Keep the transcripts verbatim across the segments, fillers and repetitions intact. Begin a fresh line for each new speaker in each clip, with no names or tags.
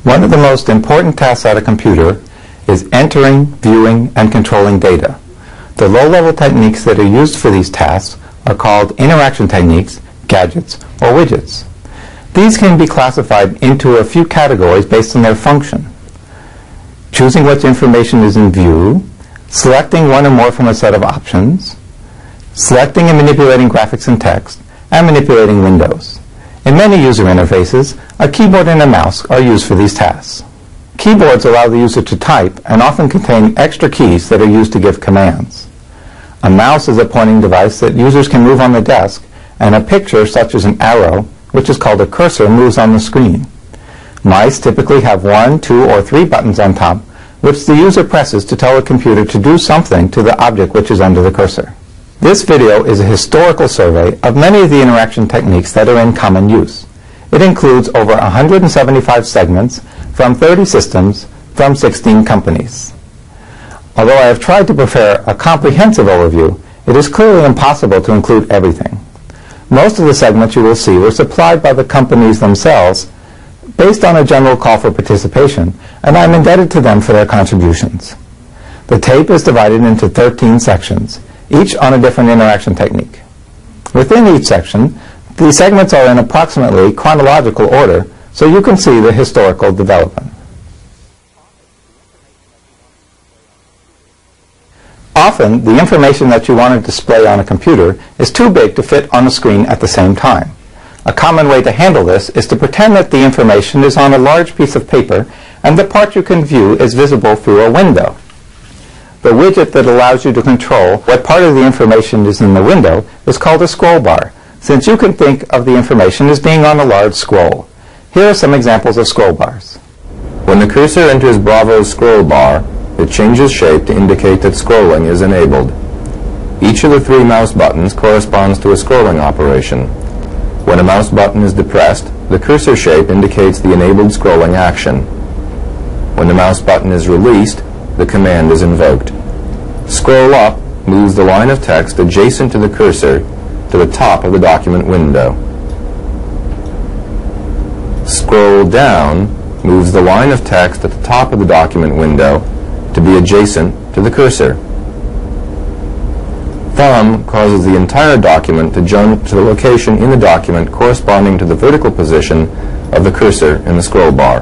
One of the most important tasks at a computer is entering, viewing, and controlling data. The low-level techniques that are used for these tasks are called interaction techniques, gadgets, or widgets. These can be classified into a few categories based on their function. Choosing which information is in view, selecting one or more from a set of options, selecting and manipulating graphics and text, and manipulating windows. In many user interfaces, a keyboard and a mouse are used for these tasks. Keyboards allow the user to type and often contain extra keys that are used to give commands. A mouse is a pointing device that users can move on the desk, and a picture, such as an arrow, which is called a cursor, moves on the screen. Mice typically have one, two, or three buttons on top, which the user presses to tell the computer to do something to the object which is under the cursor. This video is a historical survey of many of the interaction techniques that are in common use. It includes over one hundred seventy-five segments from thirty systems from sixteen companies. Although I have tried to prepare a comprehensive overview, it is clearly impossible to include everything. Most of the segments you will see were supplied by the companies themselves based on a general call for participation, and I am indebted to them for their contributions. The tape is divided into thirteen sections, each on a different interaction technique. Within each section, the segments are in approximately chronological order, so you can see the historical development. Often, the information that you want to display on a computer is too big to fit on the screen at the same time. A common way to handle this is to pretend that the information is on a large piece of paper and the part you can view is visible through a window. The widget that allows you to control what part of the information is in the window is called a scroll bar, since you can think of the information as being on a large scroll. Here are some examples of scroll bars.
When the cursor enters Bravo's scroll bar, it changes shape to indicate that scrolling is enabled. Each of the three mouse buttons corresponds to a scrolling operation. When a mouse button is depressed, the cursor shape indicates the enabled scrolling action. When the mouse button is released, the command is invoked. Scroll up moves the line of text adjacent to the cursor to the top of the document window. Scroll down moves the line of text at the top of the document window to be adjacent to the cursor. Thumb causes the entire document to jump to the location in the document corresponding to the vertical position of the cursor in the scroll bar.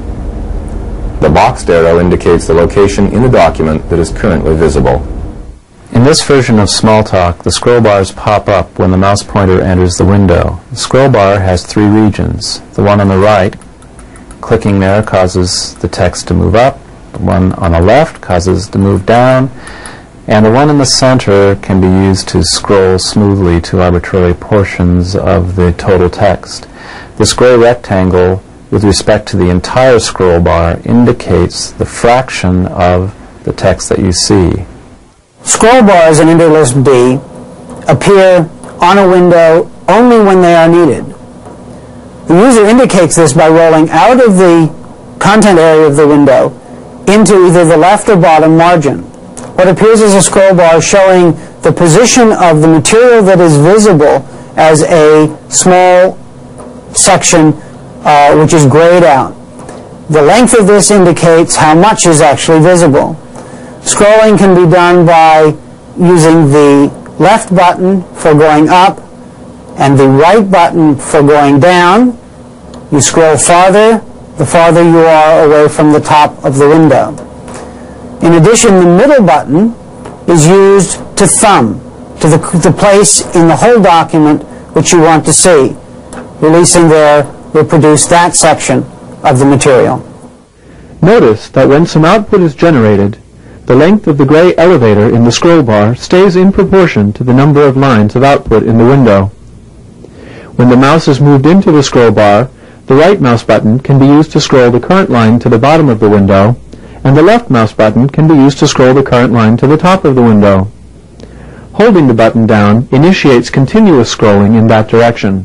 The boxed arrow indicates the location in the document that is currently visible.
In this version of Smalltalk, the scroll bars pop up when the mouse pointer enters the window. The scroll bar has three regions. The one on the right, clicking there causes the text to move up. The one on the left causes it to move down. And the one in the center can be used to scroll smoothly to arbitrary portions of the total text. This gray rectangle, with respect to the entire scroll bar, indicates the fraction of the text that you see.
Scroll bars in Interlist B appear on a window only when they are needed. The user indicates this by rolling out of the content area of the window into either the left or bottom margin. What appears as a scroll bar showing the position of the material that is visible as a small section uh, which is grayed out. The length of this indicates how much is actually visible. Scrolling can be done by using the left button for going up and the right button for going down. You scroll farther, the farther you are away from the top of the window. In addition, the middle button is used to thumb to the, the place in the whole document which you want to see. Releasing there will produce that section of the material.
Notice that when some output is generated, the length of the gray elevator in the scroll bar stays in proportion to the number of lines of output in the window. When the mouse is moved into the scroll bar, the right mouse button can be used to scroll the current line to the bottom of the window, and the left mouse button can be used to scroll the current line to the top of the window. Holding the button down initiates continuous scrolling in that direction.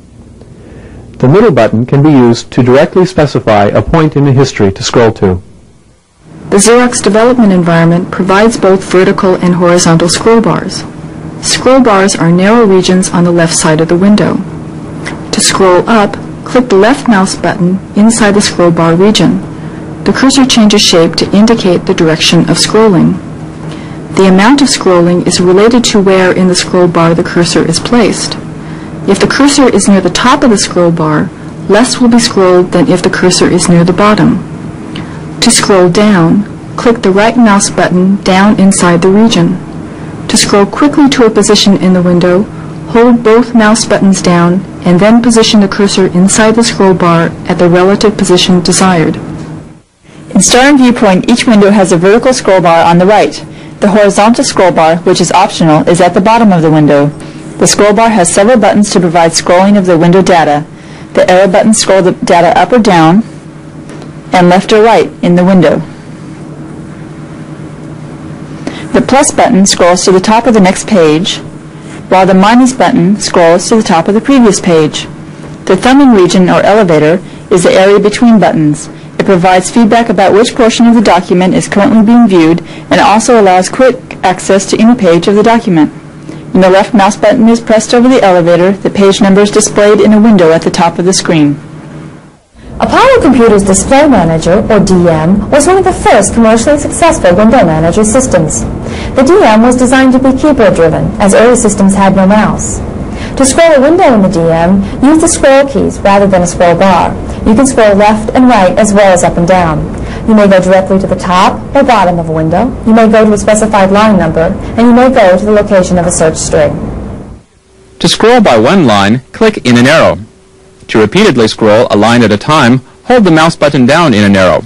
The middle button can be used to directly specify a point in the history to scroll to.
The Xerox development environment provides both vertical and horizontal scroll bars. Scroll bars are narrow regions on the left side of the window. To scroll up, click the left mouse button inside the scroll bar region. The cursor changes shape to indicate the direction of scrolling. The amount of scrolling is related to where in the scroll bar the cursor is placed. If the cursor is near the top of the scroll bar, less will be scrolled than if the cursor is near the bottom. To scroll down, click the right mouse button down inside the region. To scroll quickly to a position in the window, hold both mouse buttons down and then position the cursor inside the scroll bar at the relative position desired.
In Star and Viewpoint, each window has a vertical scroll bar on the right. The horizontal scroll bar, which is optional, is at the bottom of the window. The scroll bar has several buttons to provide scrolling of the window data. The arrow buttons scroll the data up or down and left or right in the window. The plus button scrolls to the top of the next page, while the minus button scrolls to the top of the previous page. The thumbing region or elevator is the area between buttons. It provides feedback about which portion of the document is currently being viewed and also allows quick access to any page of the document. When the left mouse button is pressed over the elevator, the page number is displayed in a window at the top of the screen.
Apollo Computer's Display Manager, or D M, was one of the first commercially successful window manager systems. The D M was designed to be keyboard-driven, as early systems had no mouse. To scroll a window in the D M, use the scroll keys rather than a scroll bar. You can scroll left and right as well as up and down. You may go directly to the top or bottom of a window. You may go to a specified line number, and you may go to the location of a search string.
To scroll by one line, click in an arrow. To repeatedly scroll a line at a time, hold the mouse button down in an arrow.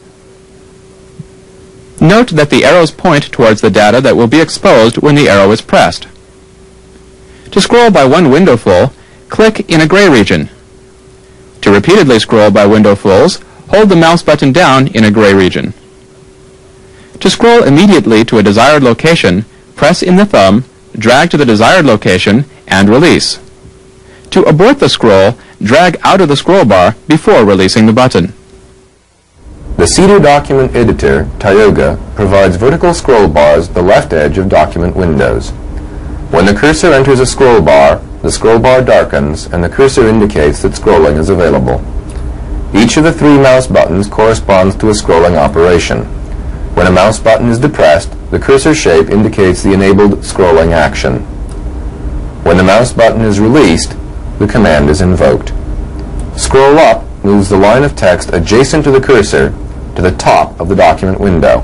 Note that the arrows point towards the data that will be exposed when the arrow is pressed. To scroll by one window full, click in a gray region. To repeatedly scroll by window fulls, hold the mouse button down in a gray region. To scroll immediately to a desired location, press in the thumb, drag to the desired location, and release. To abort the scroll, drag out of the scroll bar before releasing the button.
The Cedar Document Editor, Tioga, provides vertical scroll bars at the left edge of document windows. When the cursor enters a scroll bar, the scroll bar darkens and the cursor indicates that scrolling is available. Each of the three mouse buttons corresponds to a scrolling operation. When a mouse button is depressed, the cursor shape indicates the enabled scrolling action. When the mouse button is released, the command is invoked. Scroll up moves the line of text adjacent to the cursor to the top of the document window.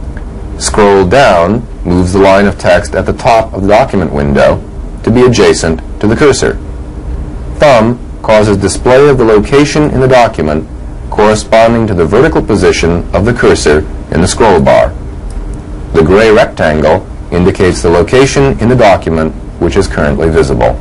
Scroll down moves the line of text at the top of the document window to be adjacent to the cursor. Thumb causes display of the location in the document corresponding to the vertical position of the cursor in the scroll bar. The gray rectangle indicates the location in the document which is currently visible.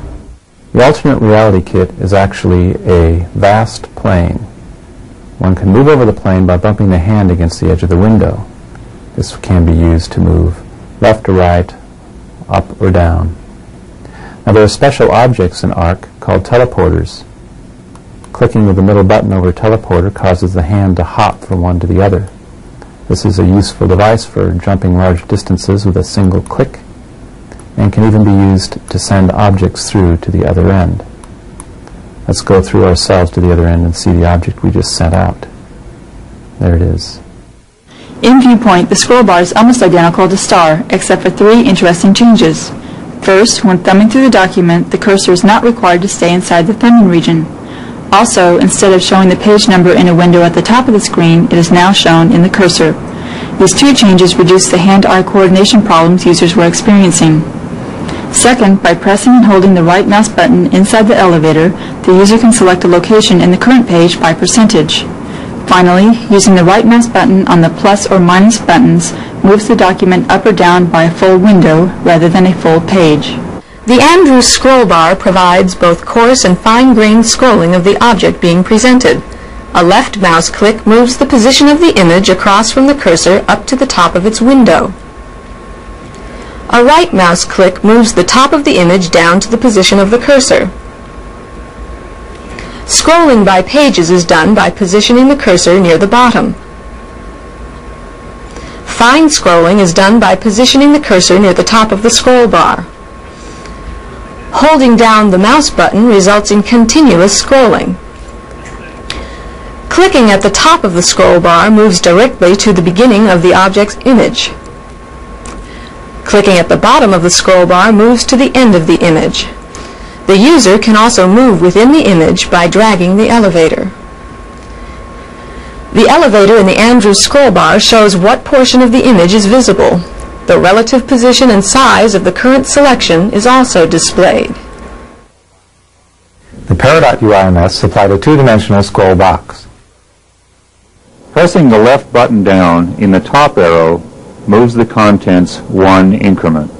The alternate reality kit is actually a vast plane. One can move over the plane by bumping the hand against the edge of the window. This can be used to move left or right, up or down. Now there are special objects in ARC called teleporters. Clicking with the middle button over teleporter causes the hand to hop from one to the other. This is a useful device for jumping large distances with a single click, and can even be used to send objects through to the other end. Let's go through ourselves to the other end and see the object we just sent out. There it is.
In Viewpoint, the scroll bar is almost identical to Star, except for three interesting changes. First, when thumbing through the document, the cursor is not required to stay inside the thumbing region. Also, instead of showing the page number in a window at the top of the screen, it is now shown in the cursor. These two changes reduce the hand-eye coordination problems users were experiencing. Second, by pressing and holding the right mouse button inside the elevator, the user can select a location in the current page by percentage. Finally, using the right mouse button on the plus or minus buttons moves the document up or down by a full window rather than a full page.
The Andrews scroll bar provides both coarse and fine-grained scrolling of the object being presented. A left mouse click moves the position of the image across from the cursor up to the top of its window. A right mouse click moves the top of the image down to the position of the cursor. Scrolling by pages is done by positioning the cursor near the bottom. Fine scrolling is done by positioning the cursor near the top of the scroll bar. Holding down the mouse button results in continuous scrolling. Clicking at the top of the scroll bar moves directly to the beginning of the object's image. Clicking at the bottom of the scroll bar moves to the end of the image. The user can also move within the image by dragging the elevator. The elevator in the Andrews scroll bar shows what portion of the image is visible. The relative position and size of the current selection is also displayed.
The Peridot U I M S supplied a two-dimensional scroll box.
Pressing the left button down in the top arrow moves the contents one increment.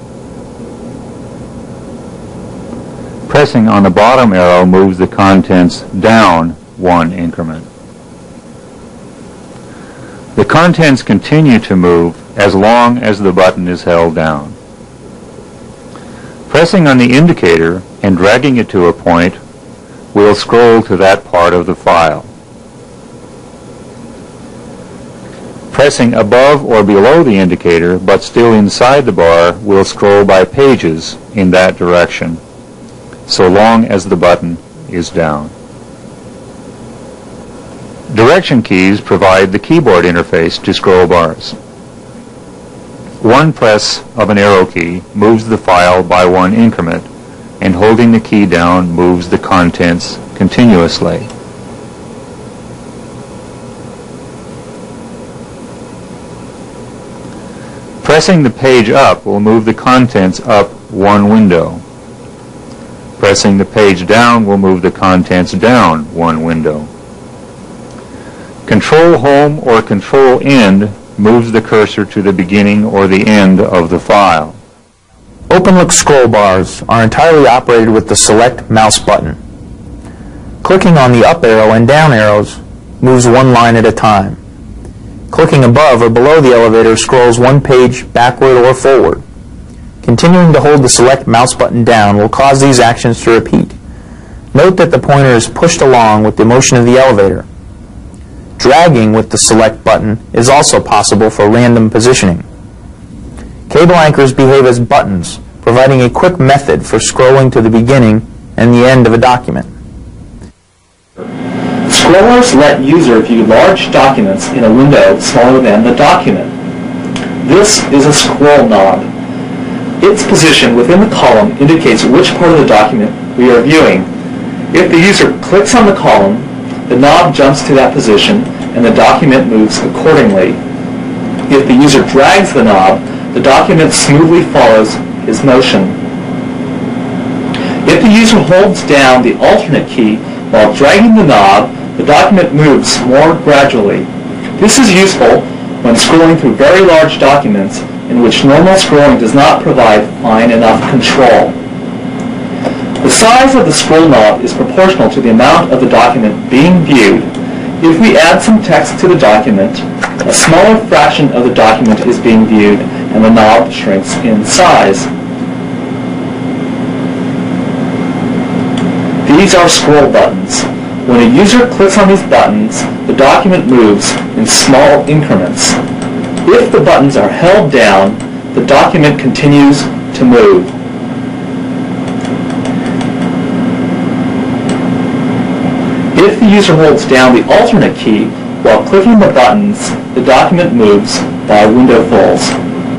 Pressing on the bottom arrow moves the contents down one increment. The contents continue to move as long as the button is held down. Pressing on the indicator and dragging it to a point will scroll to that part of the file. Pressing above or below the indicator, but still inside the bar, will scroll by pages in that direction, so long as the button is down. Direction keys provide the keyboard interface to scroll bars. One press of an arrow key moves the file by one increment, and holding the key down moves the contents continuously. Pressing the page up will move the contents up one window. Pressing the page down will move the contents down one window. Control Home or Control End moves the cursor to the beginning or the end of the file.
Open-look scroll bars are entirely operated with the Select mouse button. Clicking on the up arrow and down arrows moves one line at a time. Clicking above or below the elevator scrolls one page backward or forward. Continuing to hold the Select mouse button down will cause these actions to repeat. Note that the pointer is pushed along with the motion of the elevator. Dragging with the Select button is also possible for random positioning. Cable anchors behave as buttons, providing a quick method for scrolling to the beginning and the end of a document.
Scrollers let user view large documents in a window smaller than the document. This is a scroll knob. Its position within the column indicates which part of the document we are viewing. If the user clicks on the column, the knob jumps to that position and the document moves accordingly. If the user drags the knob, the document smoothly follows his motion. If the user holds down the alternate key while dragging the knob, the document moves more gradually. This is useful when scrolling through very large documents in which normal scrolling does not provide fine enough control. The size of the scroll knob is proportional to the amount of the document being viewed. If we add some text to the document, a smaller fraction of the document is being viewed and the knob shrinks in size. These are scroll buttons. When a user clicks on these buttons, the document moves in small increments. If the buttons are held down, the document continues to move. If the user holds down the alternate key while clicking the buttons, the document moves by windowfuls.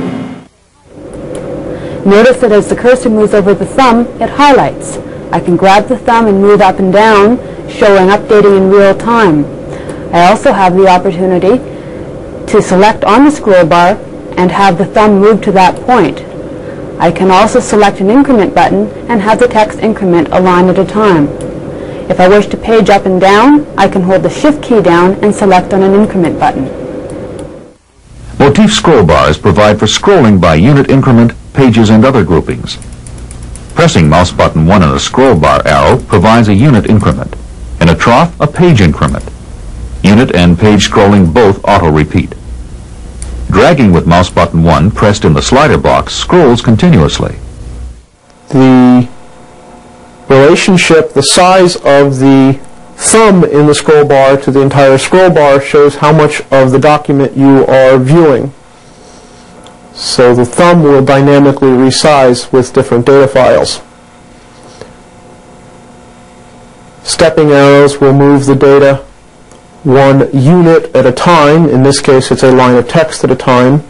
Notice that as the cursor moves over the thumb, it highlights. I can grab the thumb and move up and down, showing updating in real time. I also have the opportunity to select on the scroll bar and have the thumb move to that point. I can also select an increment button and have the text increment a line at a time. If I wish to page up and down, I can hold the Shift key down and select on an increment button.
Motif scroll bars provide for scrolling by unit increment, pages, and other groupings. Pressing mouse button one on a scroll bar arrow provides a unit increment. In a trough, a page increment. Unit and page scrolling both auto-repeat. Dragging with mouse button one pressed in the slider box scrolls continuously.
The relationship, the size of the thumb in the scroll bar to the entire scroll bar shows how much of the document you are viewing. So the thumb will dynamically resize with different data files. stepping arrows will move the data one unit at a time. In this case, it's a line of text at a time.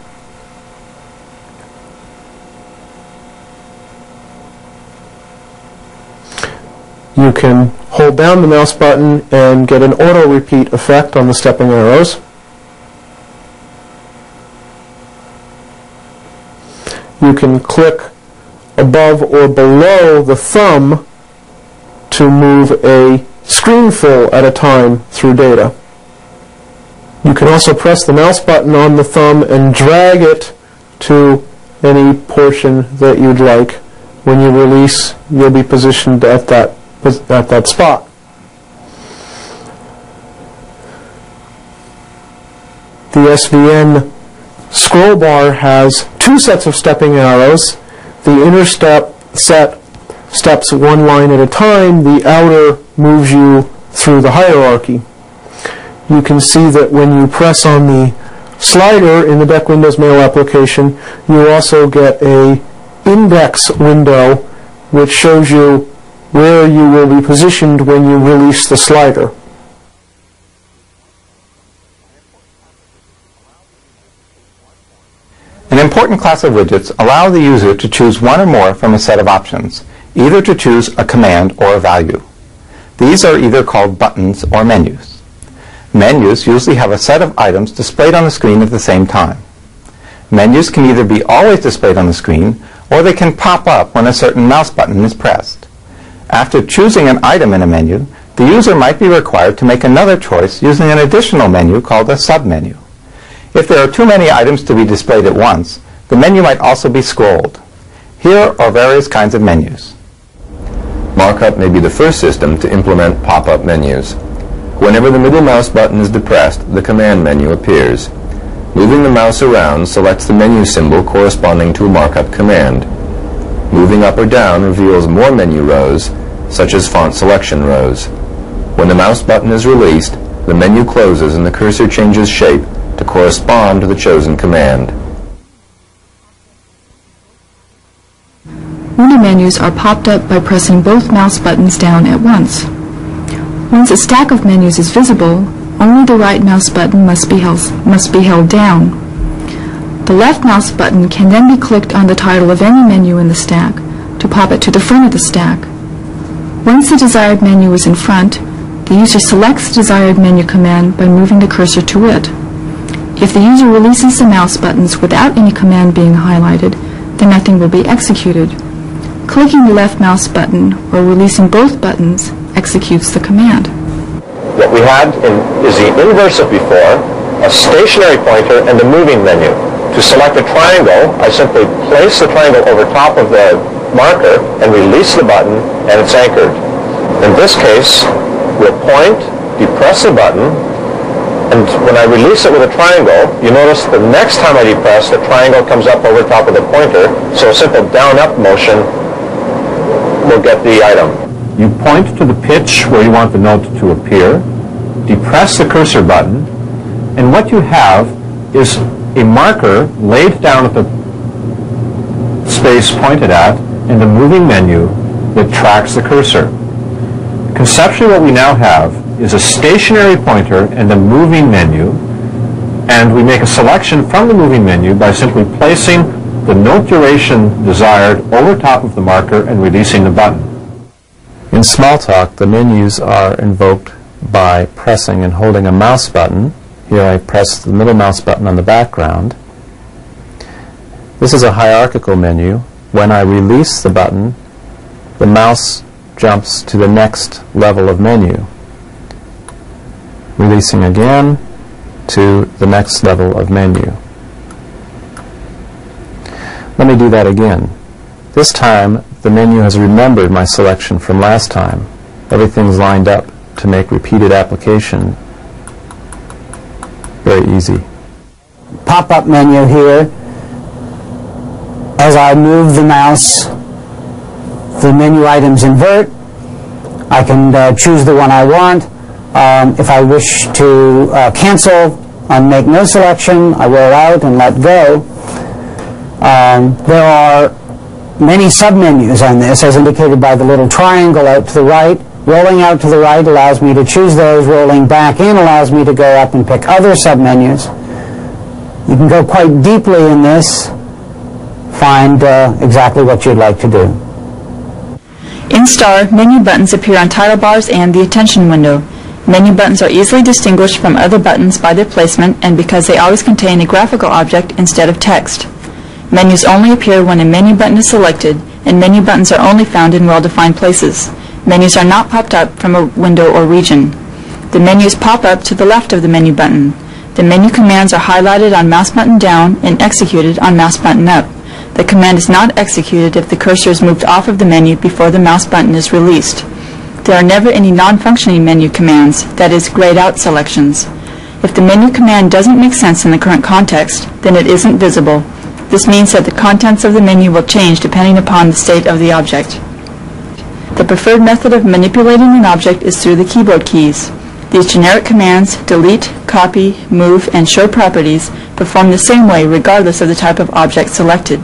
You can hold down the mouse button and get an auto-repeat effect on the stepping arrows. You can click above or below the thumb to move a screen full at a time through data. You can also press the mouse button on the thumb and drag it to any portion that you'd like. When you release, you'll be positioned at that at that spot. The S V N scroll bar has two sets of stepping arrows. The inner step set steps one line at a time. The outer moves you through the hierarchy. You can see that when you press on the slider in the Deck Windows Mail application, you also get a index window which shows you where you will be positioned when you release the slider.
An important class of widgets allow the user to choose one or more from a set of options, either to choose a command or a value. These are either called buttons or menus. Menus usually have a set of items displayed on the screen at the same time. Menus can either be always displayed on the screen, or they can pop up when a certain mouse button is pressed. After choosing an item in a menu, the user might be required to make another choice using an additional menu called a submenu. If there are too many items to be displayed at once, the menu might also be scrolled. Here are various kinds of menus.
Markup may be the first system to implement pop-up menus. Whenever the middle mouse button is depressed, the command menu appears. Moving the mouse around selects the menu symbol corresponding to a markup command. Moving up or down reveals more menu rows, such as font selection rows. When the mouse button is released, the menu closes and the cursor changes shape to correspond to the chosen command.
Window menus are popped up by pressing both mouse buttons down at once. Once a stack of menus is visible, only the right mouse button must be held, must be held down. The left mouse button can then be clicked on the title of any menu in the stack to pop it to the front of the stack. Once the desired menu is in front, the user selects the desired menu command by moving the cursor to it. If the user releases the mouse buttons without any command being highlighted, then nothing will be executed. Clicking the left mouse button or releasing both buttons executes the command.
What we had in, is the inverse of before, a stationary pointer and a moving menu. To select a triangle, I simply place the triangle over top of the marker and release the button, and it's anchored. In this case, we'll point, depress the button, and when I release it with a triangle, you notice the next time I depress, the triangle comes up over top of the pointer, so a simple down-up motion will get the item.
You point to the pitch where you want the note to appear, depress the cursor button, and what you have is a marker laid down at the space pointed at and a moving menu that tracks the cursor. Conceptually, what we now have is a stationary pointer and a moving menu, and we make a selection from the moving menu by simply placing the note duration desired over top of the marker and releasing the button.
In Smalltalk, the menus are invoked by pressing and holding a mouse button. Here I press the middle mouse button on the background. This is a hierarchical menu. When I release the button, the mouse jumps to the next level of menu. Releasing again to the next level of menu. Let me do that again. This time, the menu has remembered my selection from last time. Everything's lined up to make repeated application very easy.
Pop-up menu here. As I move the mouse, the menu items invert. I can uh, choose the one I want. Um, if I wish to uh, cancel and make no selection, I roll out and let go. Um, there are many submenus on this, as indicated by the little triangle out to the right. Rolling out to the right allows me to choose those. Rolling back in allows me to go up and pick other submenus. You can go quite deeply in this, find uh, exactly what you'd like to do.
In STAR, menu buttons appear on title bars and the attention window. Menu buttons are easily distinguished from other buttons by their placement and because they always contain a graphical object instead of text. Menus only appear when a menu button is selected, and menu buttons are only found in well-defined places. Menus are not popped up from a window or region. The menus pop up to the left of the menu button. The menu commands are highlighted on mouse button down and executed on mouse button up. The command is not executed if the cursor is moved off of the menu before the mouse button is released. There are never any non-functioning menu commands, that is, grayed out selections. If the menu command doesn't make sense in the current context, then it isn't visible. This means that the contents of the menu will change depending upon the state of the object. The preferred method of manipulating an object is through the keyboard keys. These generic commands, delete, copy, move, and show properties, perform the same way regardless of the type of object selected.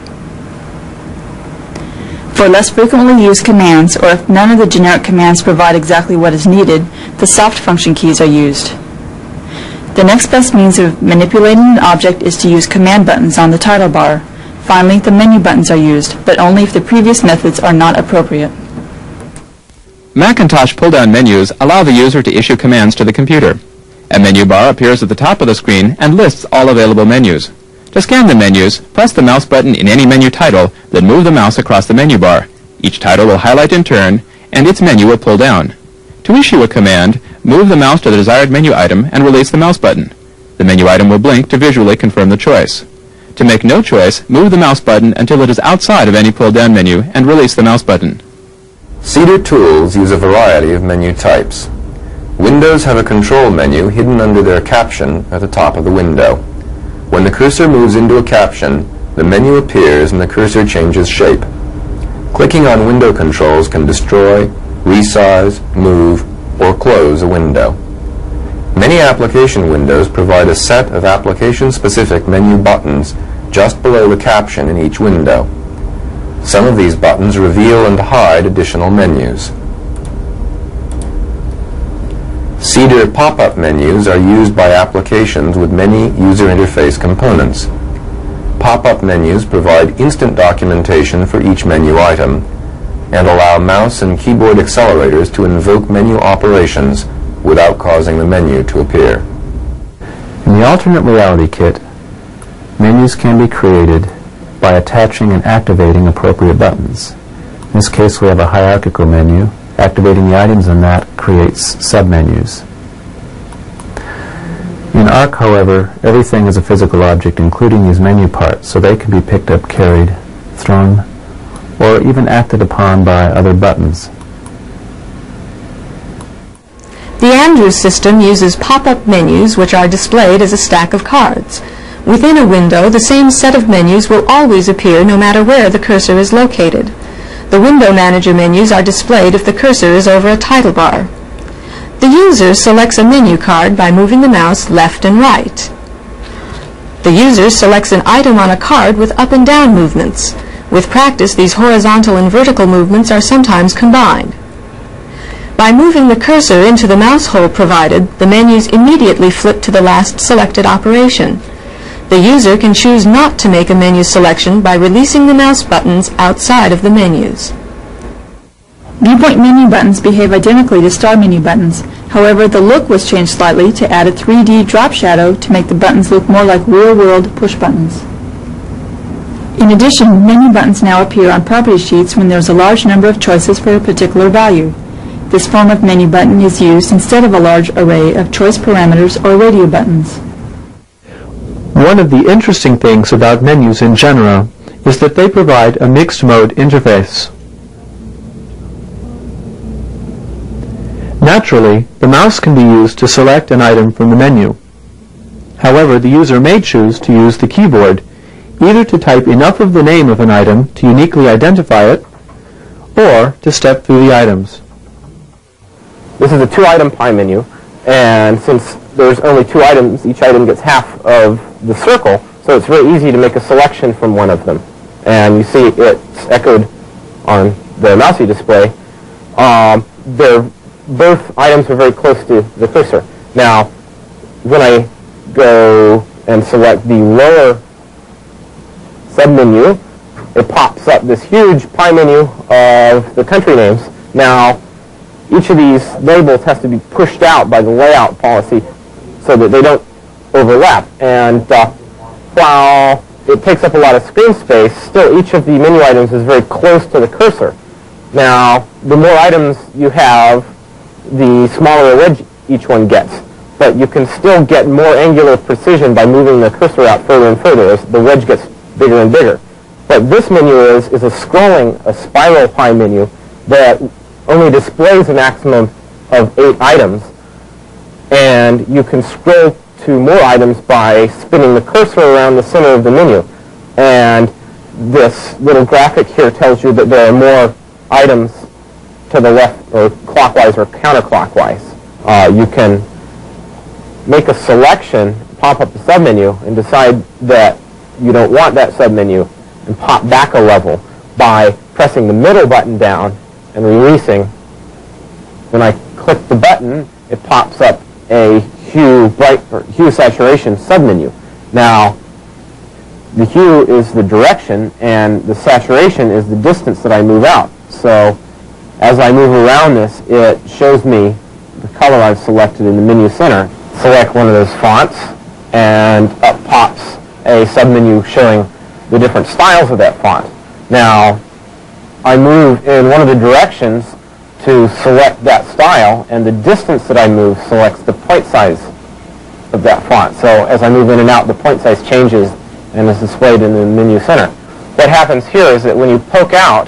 For less frequently used commands, or if none of the generic commands provide exactly what is needed, the soft function keys are used. The next best means of manipulating an object is to use command buttons on the title bar. Finally, the menu buttons are used, but only if the previous methods are not appropriate.
Macintosh pull-down menus allow the user to issue commands to the computer. A menu bar appears at the top of the screen and lists all available menus. To scan the menus, press the mouse button in any menu title, then move the mouse across the menu bar. Each title will highlight in turn, and its menu will pull down. To issue a command, move the mouse to the desired menu item and release the mouse button. The menu item will blink to visually confirm the choice. To make no choice, move the mouse button until it is outside of any pull-down menu and release the mouse button.
Cedar tools use a variety of menu types. Windows have a control menu hidden under their caption at the top of the window. When the cursor moves into a caption, the menu appears and the cursor changes shape. Clicking on window controls can destroy, resize, move, or close a window. Many application windows provide a set of application-specific menu buttons just below the caption in each window. Some of these buttons reveal and hide additional menus. Cedar pop-up menus are used by applications with many user interface components. Pop-up menus provide instant documentation for each menu item and allow mouse and keyboard accelerators to invoke menu operations without causing the menu to appear.
In the alternate reality kit, menus can be created by attaching and activating appropriate buttons. In this case, we have a hierarchical menu. Activating the items in that creates submenus. In Arc, however, everything is a physical object, including these menu parts, so they can be picked up, carried, thrown, or even acted upon by other buttons.
The Andrews system uses pop-up menus which are displayed as a stack of cards. Within a window, the same set of menus will always appear no matter where the cursor is located. The Window Manager menus are displayed if the cursor is over a title bar. The user selects a menu card by moving the mouse left and right. The user selects an item on a card with up and down movements. With practice, these horizontal and vertical movements are sometimes combined. By moving the cursor into the mouse hole provided, the menus immediately flip to the last selected operation. The user can choose not to make a menu selection by releasing the mouse buttons outside of the menus.
Viewpoint menu buttons behave identically to STAR menu buttons. However, the look was changed slightly to add a three D drop shadow to make the buttons look more like real-world push buttons. In addition, menu buttons now appear on property sheets when there's a large number of choices for a particular value. This form of menu button is used instead of a large array of choice parameters or radio buttons.
One of the interesting things about menus in general is that they provide a mixed mode interface. Naturally, the mouse can be used to select an item from the menu. However, the user may choose to use the keyboard either to type enough of the name of an item to uniquely identify it, or to step through the items.
This is a two-item pie menu, and since there's only two items, each item gets half of the circle, so it's very easy to make a selection from one of them. And you see it's echoed on the mousey display. Um, they're, both items are very close to the cursor. Now, when I go and select the lower submenu, it pops up this huge pie menu of the country names. Now, each of these labels has to be pushed out by the layout policy so that they don't overlap. And uh, while it takes up a lot of screen space, still each of the menu items is very close to the cursor. Now, the more items you have, the smaller a wedge each one gets. But you can still get more angular precision by moving the cursor out further and further as the wedge gets bigger and bigger. What this menu is, is a scrolling, a spiral pie menu that only displays a maximum of eight items. And you can scroll to more items by spinning the cursor around the center of the menu. And this little graphic here tells you that there are more items to the left, or clockwise or counterclockwise. Uh, you can make a selection, pop up the submenu, and decide that you don't want that submenu, and pop back a level by pressing the middle button down and releasing. When I click the button, it pops up a hue bright or hue saturation submenu. Now, the hue is the direction, and the saturation is the distance that I move out. So, as I move around this, it shows me the color I've selected in the menu center. Select one of those fonts, and up pops a submenu showing the different styles of that font. Now, I move in one of the directions to select that style, and the distance that I move selects the point size of that font. So as I move in and out, the point size changes and is displayed in the menu center. What happens here is that when you poke out,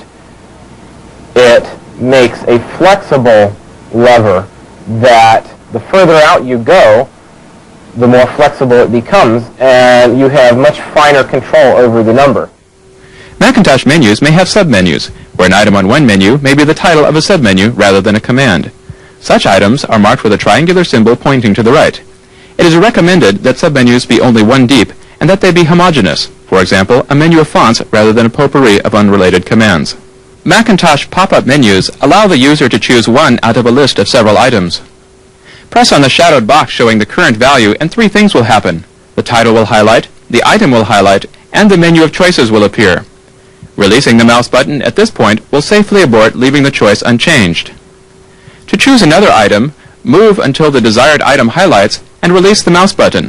it makes a flexible lever that the further out you go, the more flexible it becomes, and you have much finer control over the number.
Macintosh menus may have submenus, where an item on one menu may be the title of a submenu rather than a command. Such items are marked with a triangular symbol pointing to the right. It is recommended that submenus be only one deep and that they be homogeneous, for example, a menu of fonts rather than a potpourri of unrelated commands. Macintosh pop-up menus allow the user to choose one out of a list of several items. Press on the shadowed box showing the current value and three things will happen. The title will highlight, the item will highlight, and the menu of choices will appear. Releasing the mouse button at this point will safely abort, leaving the choice unchanged. To choose another item, move until the desired item highlights and release the mouse button.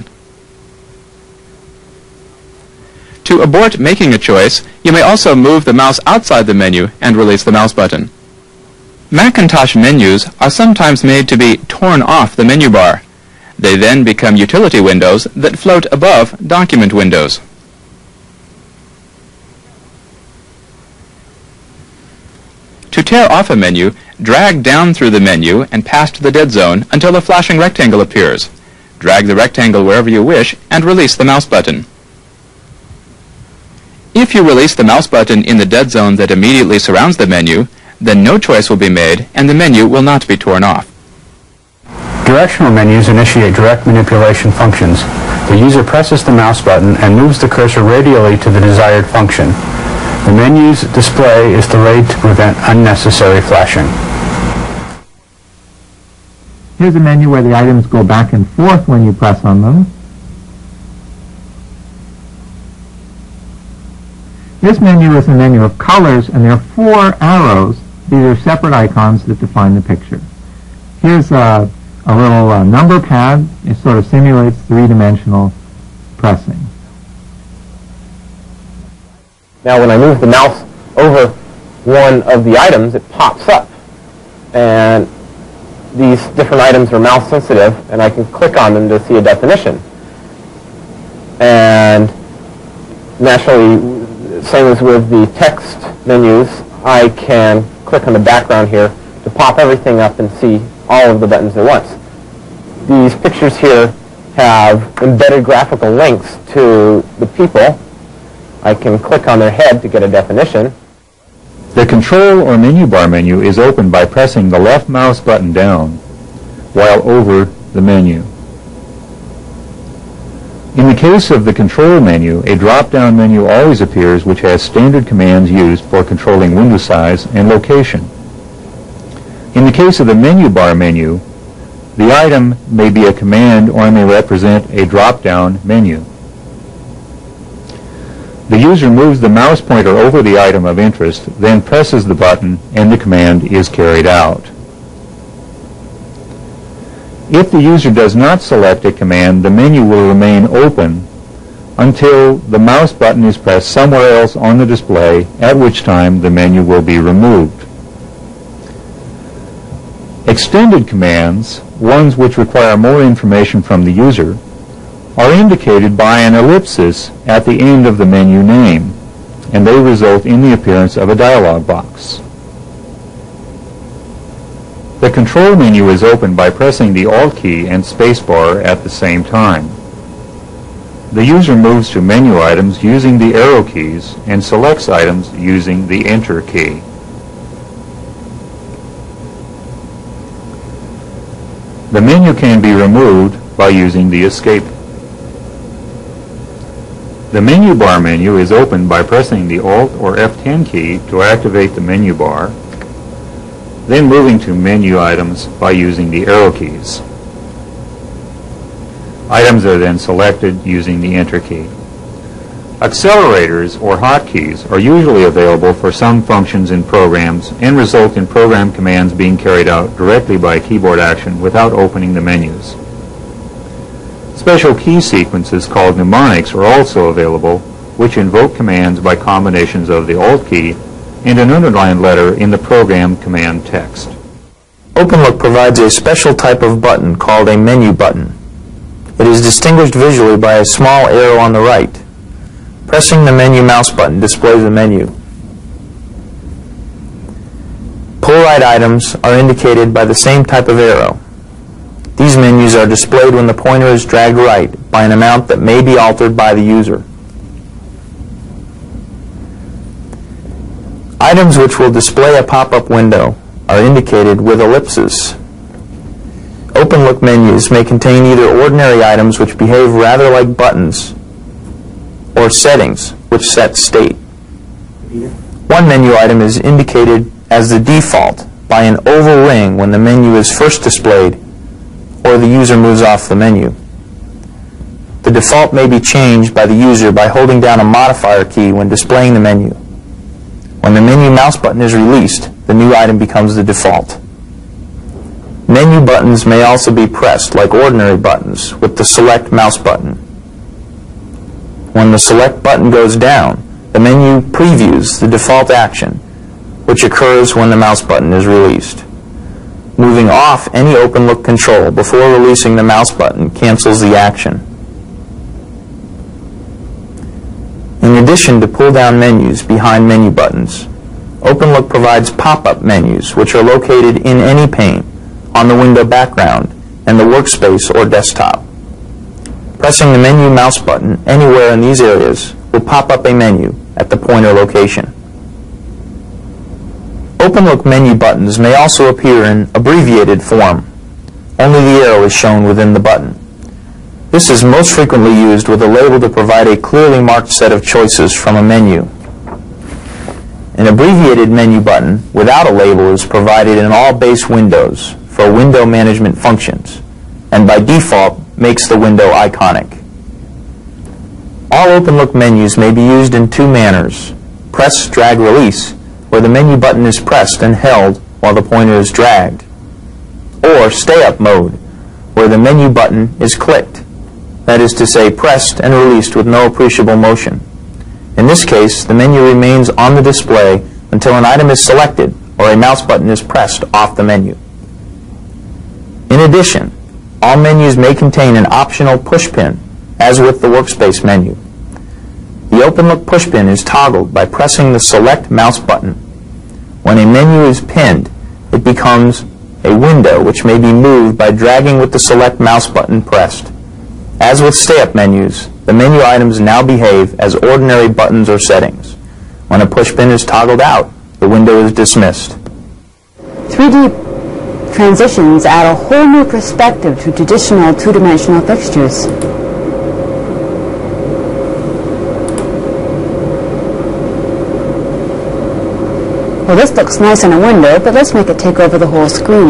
To abort making a choice, you may also move the mouse outside the menu and release the mouse button. Macintosh menus are sometimes made to be torn off the menu bar. They then become utility windows that float above document windows. To tear off a menu, drag down through the menu and past the dead zone until a flashing rectangle appears. Drag the rectangle wherever you wish and release the mouse button. If you release the mouse button in the dead zone that immediately surrounds the menu, then no choice will be made and the menu will not be torn off.
Directional menus initiate direct manipulation functions. The user presses the mouse button and moves the cursor radially to the desired function. The menu's display is delayed to prevent unnecessary flashing.
Here's a menu where the items go back and forth when you press on them. This menu is a menu of colors, and there are four arrows. These are separate icons that define the picture. Here's a, a little uh, number pad. It sort of simulates three-dimensional pressing.
Now when I move the mouse over one of the items, it pops up. And these different items are mouse sensitive, and I can click on them to see a definition. And naturally, same as with the text menus, I can click on the background here to pop everything up and see all of the buttons at once. These pictures here have embedded graphical links to the people. I can click on their head to get a definition.
The control or menu bar menu is opened by pressing the left mouse button down while over the menu. In the case of the control menu, a drop-down menu always appears which has standard commands used for controlling window size and location. In the case of the menu bar menu, the item may be a command or may represent a drop-down menu. The user moves the mouse pointer over the item of interest, then presses the button, and the command is carried out. If the user does not select a command, the menu will remain open until the mouse button is pressed somewhere else on the display, at which time the menu will be removed. Extended commands, ones which require more information from the user, are indicated by an ellipsis at the end of the menu name, and they result in the appearance of a dialog box. The control menu is opened by pressing the Alt key and spacebar at the same time. The user moves to menu items using the arrow keys and selects items using the Enter key. The menu can be removed by using the Escape. The menu bar menu is opened by pressing the Alt or F ten key to activate the menu bar, then moving to menu items by using the arrow keys. Items are then selected using the Enter key. Accelerators or hotkeys are usually available for some functions in programs and result in program commands being carried out directly by keyboard action without opening the menus. Special key sequences called mnemonics are also available, which invoke commands by combinations of the Alt key and an underlined letter in the program command text.
OpenLook provides a special type of button called a menu button. It is distinguished visually by a small arrow on the right. Pressing the menu mouse button displays the menu. Pull right items are indicated by the same type of arrow. These menus are displayed when the pointer is dragged right by an amount that may be altered by the user. Items which will display a pop-up window are indicated with ellipses. OpenLook menus may contain either ordinary items which behave rather like buttons or settings which set state. One menu item is indicated as the default by an oval ring when the menu is first displayed or the user moves off the menu. The default may be changed by the user by holding down a modifier key when displaying the menu. When the menu mouse button is released, the new item becomes the default. Menu buttons may also be pressed like ordinary buttons with the Select mouse button. When the Select button goes down, the menu previews the default action, which occurs when the mouse button is released. Moving off any OpenLook control before releasing the mouse button cancels the action. In addition to pull-down menus behind menu buttons, OpenLook provides pop-up menus which are located in any pane, on the window background, and the workspace or desktop. Pressing the menu mouse button anywhere in these areas will pop up a menu at the pointer location. OpenLook menu buttons may also appear in abbreviated form. Only the arrow is shown within the button. This is most frequently used with a label to provide a clearly marked set of choices from a menu. An abbreviated menu button without a label is provided in all base windows for window management functions, and by default makes the window iconic. All OpenLook menus may be used in two manners: press, drag, release, where the menu button is pressed and held while the pointer is dragged, or stay up mode, where the menu button is clicked, that is to say pressed and released with no appreciable motion. In this case, the menu remains on the display until an item is selected or a mouse button is pressed off the menu. In addition, all menus may contain an optional push pin, as with the workspace menu. The OpenLook push pin is toggled by pressing the Select mouse button. When a menu is pinned, it becomes a window which may be moved by dragging with the Select mouse button pressed. As with stay-up menus, the menu items now behave as ordinary buttons or settings. When a push pin is toggled out, the window is dismissed.
three D transitions add a whole new perspective to traditional two-dimensional fixtures. Well, this looks nice in a window, but let's make it take over the whole screen.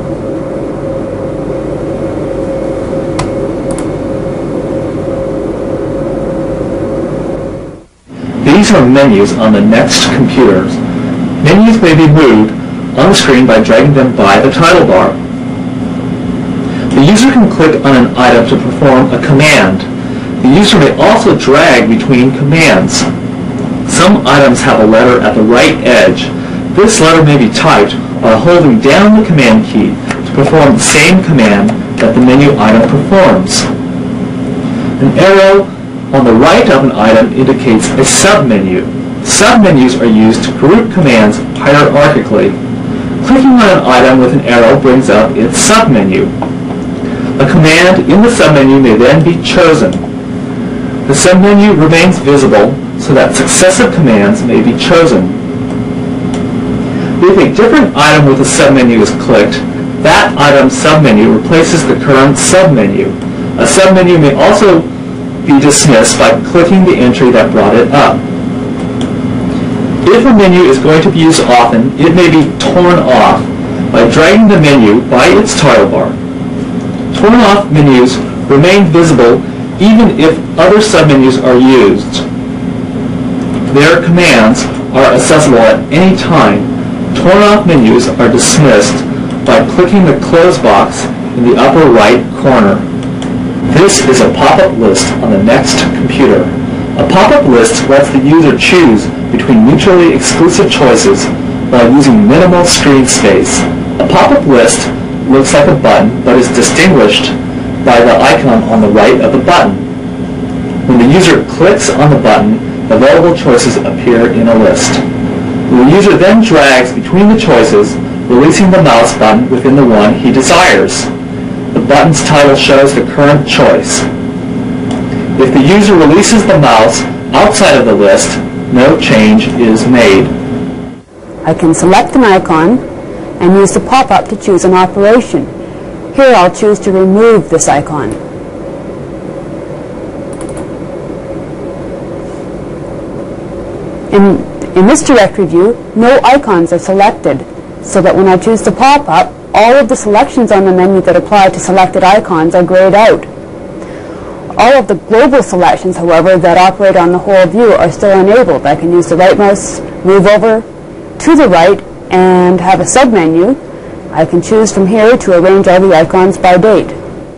These are menus on the next computers. Menus may be moved on the screen by dragging them by the title bar. The user can click on an item to perform a command. The user may also drag between commands. Some items have a letter at the right edge. This letter may be typed while holding down the command key to perform the same command that the menu item performs. An arrow on the right of an item indicates a submenu. Submenus are used to group commands hierarchically. Clicking on an item with an arrow brings up its submenu. A command in the submenu may then be chosen. The submenu remains visible so that successive commands may be chosen. If a different item with a submenu is clicked, that item's submenu replaces the current submenu. A submenu may also be dismissed by clicking the entry that brought it up. If a menu is going to be used often, it may be torn off by dragging the menu by its title bar. Torn off menus remain visible even if other submenus are used. Their commands are accessible at any time. Torn off menus are dismissed by clicking the close box in the upper right corner. This is a pop-up list on the next computer. A pop-up list lets the user choose between mutually exclusive choices while using minimal screen space. A pop-up list looks like a button but is distinguished by the icon on the right of the button. When the user clicks on the button, available choices appear in a list. The user then drags between the choices, releasing the mouse button within the one he desires. The button's title shows the current choice. If the user releases the mouse outside of the list, no change is made.
I can select an icon and use the pop-up to choose an operation. Here I'll choose to remove this icon. In, in this directory view, no icons are selected, so that when I choose to pop-up, all of the selections on the menu that apply to selected icons are grayed out. All of the global selections, however, that operate on the whole view are still enabled. I can use the right mouse, move over to the right, and have a submenu. I can choose from here to arrange all the icons by date.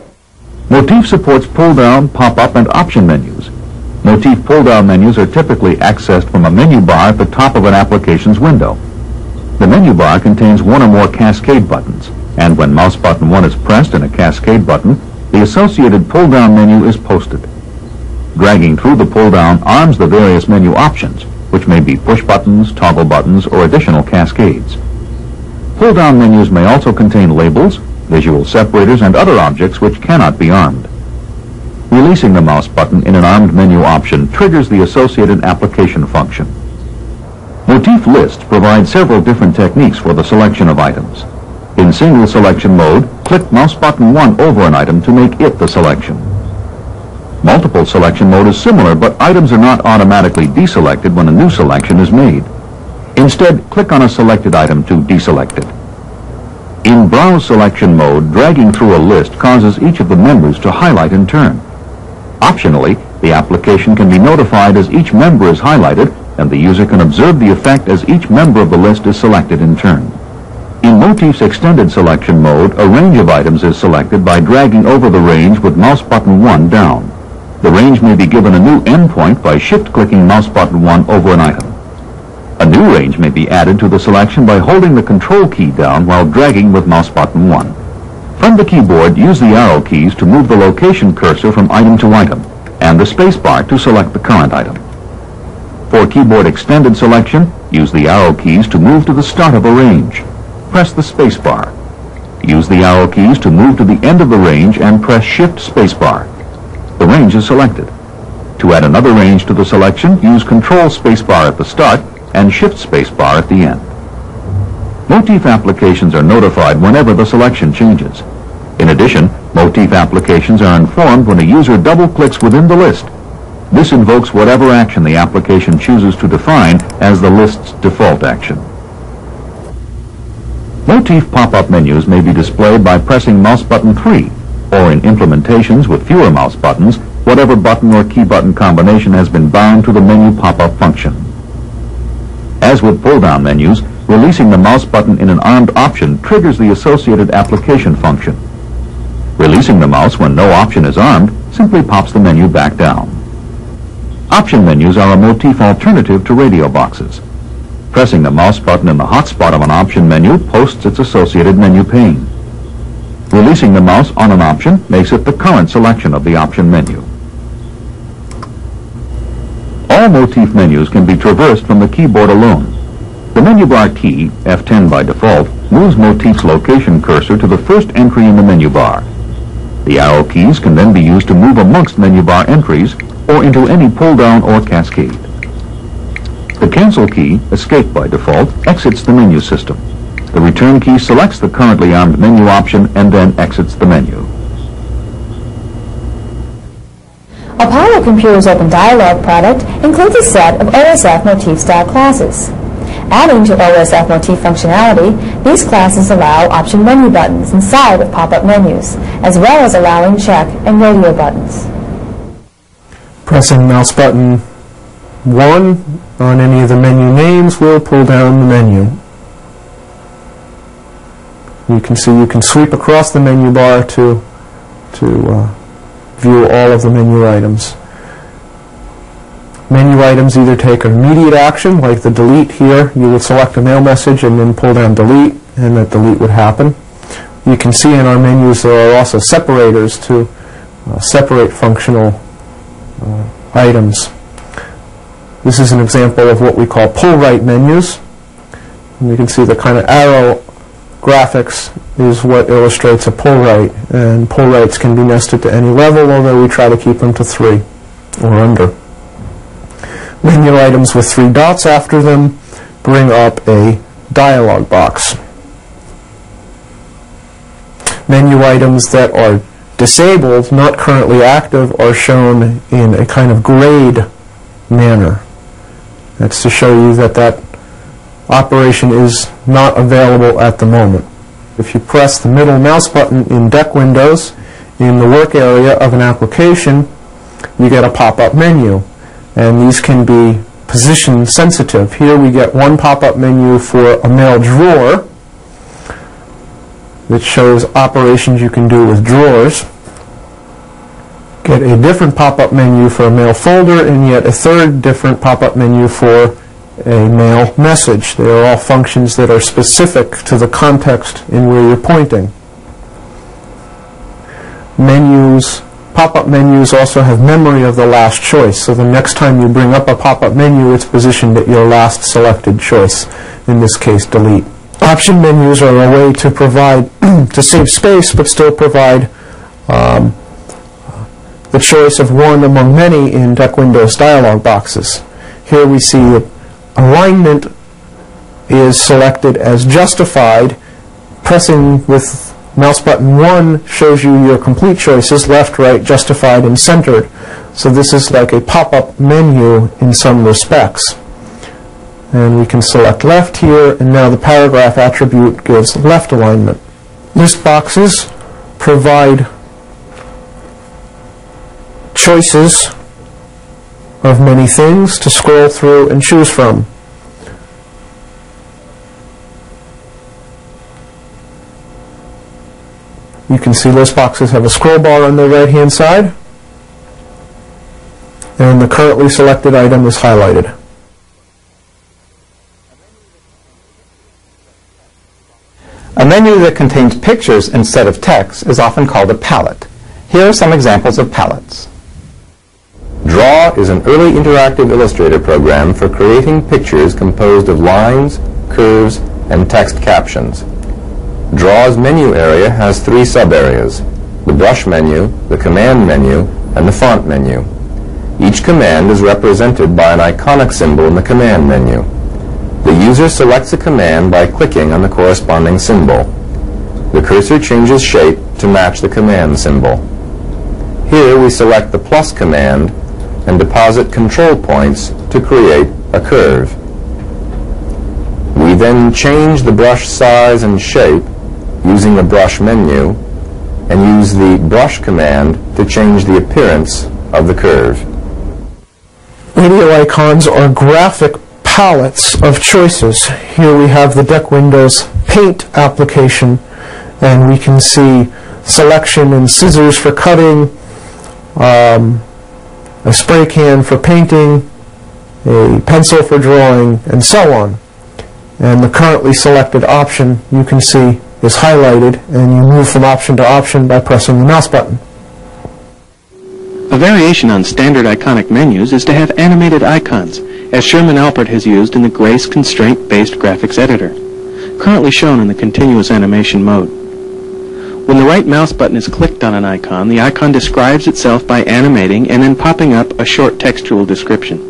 Motif supports pull-down, pop-up, and option menus. Motif pull-down menus are typically accessed from a menu bar at the top of an application's window. The menu bar contains one or more cascade buttons, and when mouse button one is pressed and a cascade button, the associated pull-down menu is posted. Dragging through the pull-down arms the various menu options, which may be push buttons, toggle buttons, or additional cascades. Pull-down menus may also contain labels, visual separators, and other objects which cannot be armed. Releasing the mouse button in an armed menu option triggers the associated application function. Motif lists provide several different techniques for the selection of items. In single selection mode, click mouse button one over an item to make it the selection. Multiple selection mode is similar, but items are not automatically deselected when a new selection is made. Instead, click on a selected item to deselect it. In browse selection mode, dragging through a list causes each of the members to highlight in turn. Optionally, the application can be notified as each member is highlighted, and the user can observe the effect as each member of the list is selected in turn. In Motif's extended selection mode, a range of items is selected by dragging over the range with mouse button one down. The range may be given a new endpoint by shift-clicking mouse button one over an item. A new range may be added to the selection by holding the control key down while dragging with mouse button one. From the keyboard, use the arrow keys to move the location cursor from item to item, and the space bar to select the current item. For keyboard extended selection, use the arrow keys to move to the start of a range. Press the space bar. Use the arrow keys to move to the end of the range and press shift space bar. The range is selected. To add another range to the selection, use control space bar at the start and shift space bar at the end. Motif applications are notified whenever the selection changes. In addition, Motif applications are informed when a user double-clicks within the list. This invokes whatever action the application chooses to define as the list's default action. Motif pop-up menus may be displayed by pressing mouse button three, or in implementations with fewer mouse buttons, whatever button or key button combination has been bound to the menu pop-up function. As with pull-down menus, releasing the mouse button in an armed option triggers the associated application function. Releasing the mouse when no option is armed simply pops the menu back down. Option menus are a motif alternative to radio boxes. Pressing the mouse button in the hotspot of an option menu posts its associated menu pane. Releasing the mouse on an option makes it the current selection of the option menu. All motif menus can be traversed from the keyboard alone. The menu bar key, F ten by default, moves Motif's location cursor to the first entry in the menu bar. The arrow keys can then be used to move amongst menu bar entries or into any pull-down or cascade. The cancel key, Escape by default, exits the menu system. The return key selects the currently armed menu option and then exits the menu.
Apollo Computer's Open Dialog product includes a set of O S F motif-style classes. Adding to O S F motif functionality, these classes allow option menu buttons inside of pop-up menus, as well as allowing check and radio buttons.
Pressing mouse button one on any of the menu names will pull down the menu. You can see you can sweep across the menu bar to, to uh, view all of the menu items. Menu items either take immediate action, like the delete here. You would select a mail message and then pull down delete, and that delete would happen. You can see in our menus there are also separators to uh, separate functional uh, items. This is an example of what we call pull right menus. And you can see the kind of arrow graphics is what illustrates a pull right, and pull rights can be nested to any level, although we try to keep them to three or under. Menu items with three dots after them bring up a dialog box. Menu items that are disabled, not currently active, are shown in a kind of grayed manner. That's to show you that that operation is not available at the moment. If you press the middle mouse button in deck windows in the work area of an application, you get a pop-up menu, and these can be position sensitive. Here we get one pop-up menu for a mail drawer that shows operations you can do with drawers. Get a different pop-up menu for a mail folder, and yet a third different pop-up menu for a mail message. They are all functions that are specific to the context in where you're pointing. Menus, pop-up menus also have memory of the last choice, so the next time you bring up a pop-up menu, it's positioned at your last selected choice, in this case delete. Option menus are a way to provide, to save space, but still provide um, the choice of one among many in deck windows dialog boxes. Here we see that alignment is selected as justified. Pressing with mouse button one shows you your complete choices, left, right, justified, and centered. So this is like a pop-up menu in some respects. And we can select left here, and now the paragraph attribute gives left alignment. List boxes provide choices of many things to scroll through and choose from. You can see list boxes have a scroll bar on the right hand side, and the currently selected item is highlighted.
A menu that contains pictures instead of text is often called a palette. Here are some examples of palettes.
Draw is an early interactive Illustrator program for creating pictures composed of lines, curves, and text captions. Draw's menu area has three sub-areas: the brush menu, the command menu, and the font menu. Each command is represented by an iconic symbol in the command menu. The user selects a command by clicking on the corresponding symbol. The cursor changes shape to match the command symbol. Here we select the plus command and deposit control points to create a curve. We then change the brush size and shape using the brush menu and use the brush command to change the appearance of the curve.
Radio icons are graphic palettes of choices. Here we have the Deck Windows Paint application, and we can see selection and scissors for cutting, um, a spray can for painting, a pencil for drawing, and so on. And the currently selected option, you can see, is highlighted, and you move from option to option by pressing the mouse button.
A variation on standard iconic menus is to have animated icons, as Sherman Alpert has used in the Grace constraint-based graphics editor, currently shown in the continuous animation mode. When the right mouse button is clicked on an icon, the icon describes itself by animating and then popping up a short textual description.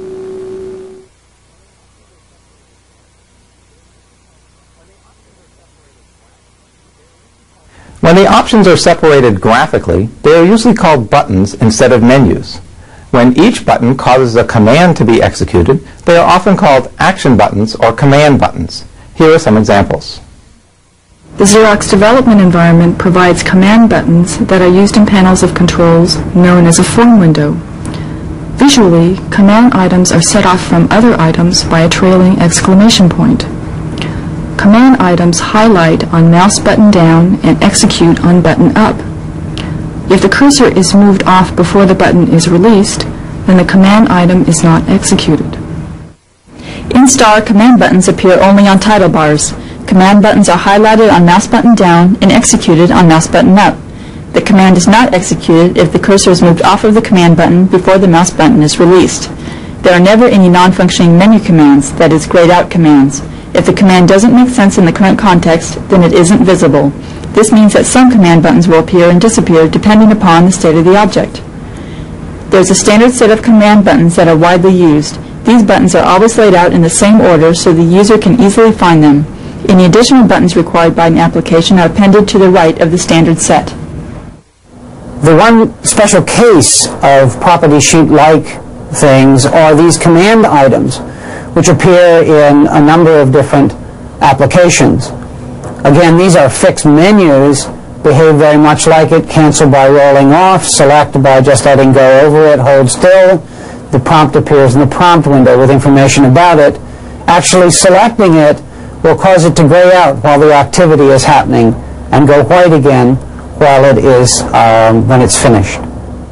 When the options are separated graphically, they are usually called buttons instead of menus. When each button causes a command to be executed, they are often called action buttons or command buttons. Here are some examples.
The Xerox development environment provides command buttons that are used in panels of controls known as a form window. Visually, command items are set off from other items by a trailing exclamation point. Command items highlight on mouse button down and execute on button up. If the cursor is moved off before the button is released, then the command item is not executed.
In Star, command buttons appear only on title bars. Command buttons are highlighted on mouse button down and executed on mouse button up. The command is not executed if the cursor is moved off of the command button before the mouse button is released. There are never any non-functioning menu commands, that is, grayed out commands. If the command doesn't make sense in the current context, then it isn't visible. This means that some command buttons will appear and disappear depending upon the state of the object. There's a standard set of command buttons that are widely used. These buttons are always laid out in the same order so the user can easily find them. Any additional buttons required by an application are appended to the right of the standard set.
The one special case of property sheet-like things are these command items, which appear in a number of different applications. Again, these are fixed menus, behave very much like it, cancel by rolling off, select by just letting go over it, hold still. The prompt appears in the prompt window with information about it. Actually selecting it will cause it to gray out while the activity is happening and go white again while it is, um, when it's finished.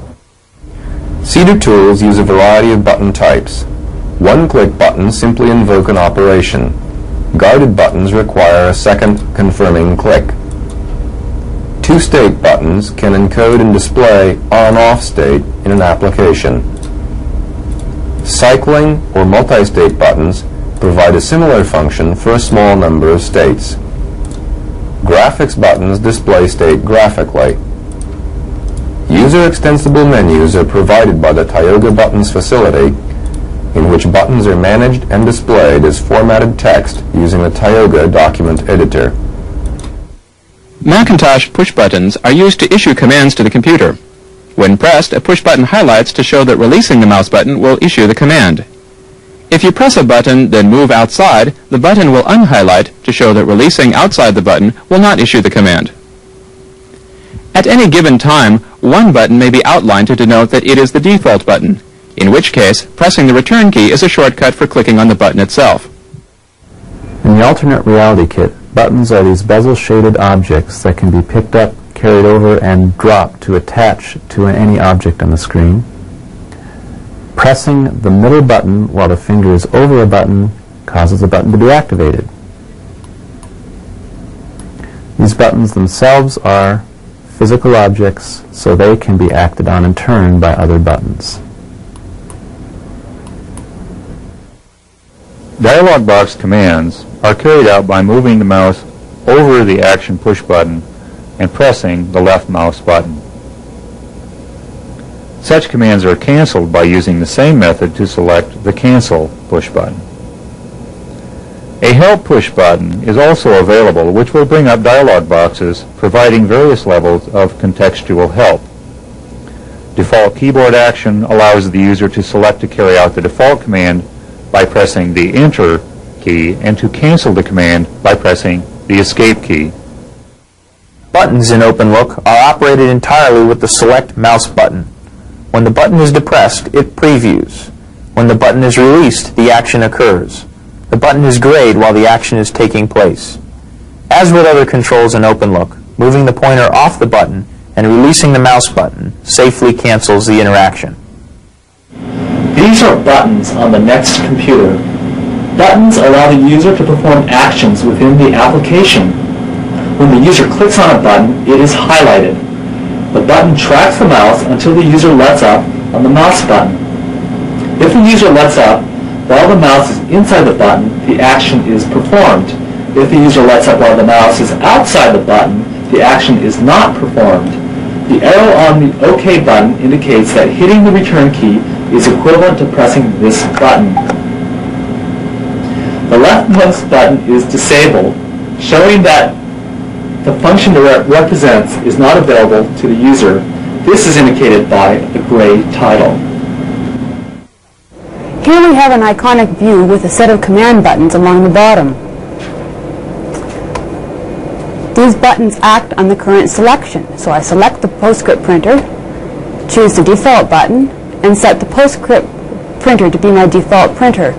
Cedar tools use a variety of button types. One-click buttons simply invoke an operation. Guarded buttons require a second confirming click. Two-state buttons can encode and display on-off state in an application. Cycling or multi-state buttons provide a similar function for a small number of states. Graphics buttons display state graphically. User-extensible menus are provided by the Tioga Buttons facility, in which buttons are managed and displayed as formatted text using the Tioga document editor.
Macintosh push buttons are used to issue commands to the computer. When pressed, a push button highlights to show that releasing the mouse button will issue the command. If you press a button, then move outside, the button will unhighlight to show that releasing outside the button will not issue the command. At any given time, one button may be outlined to denote that it is the default button, in which case pressing the return key is a shortcut for clicking on the button itself.
In the alternate reality kit, buttons are these bezel-shaded objects that can be picked up, carried over, and dropped to attach to any object on the screen. Pressing the middle button while the finger is over a button causes the button to be activated. These buttons themselves are physical objects, so they can be acted on in turn by other buttons.
Dialog box commands are carried out by moving the mouse over the action push button and pressing the left mouse button. Such commands are canceled by using the same method to select the cancel push button. A help push button is also available, which will bring up dialog boxes providing various levels of contextual help. Default keyboard action allows the user to select to carry out the default command by pressing the Enter key key and to cancel the command by pressing the escape key.
Buttons in OpenLook are operated entirely with the select mouse button. When the button is depressed, it previews. When the button is released, the action occurs. The button is grayed while the action is taking place. As with other controls in OpenLook, moving the pointer off the button and releasing the mouse button safely cancels the interaction.
These are buttons on the next computer. Buttons allow the user to perform actions within the application. When the user clicks on a button, it is highlighted. The button tracks the mouse until the user lets up on the mouse button. If the user lets up while the mouse is inside the button, the action is performed. If the user lets up while the mouse is outside the button, the action is not performed. The arrow on the OK button indicates that hitting the return key is equivalent to pressing this button. The leftmost button is disabled, showing that the function it represents is not available to the user. This is indicated by the gray title.
Here we have an iconic view with a set of command buttons along the bottom. These buttons act on the current selection. So I select the PostScript printer, choose the default button, and set the PostScript printer to be my default printer.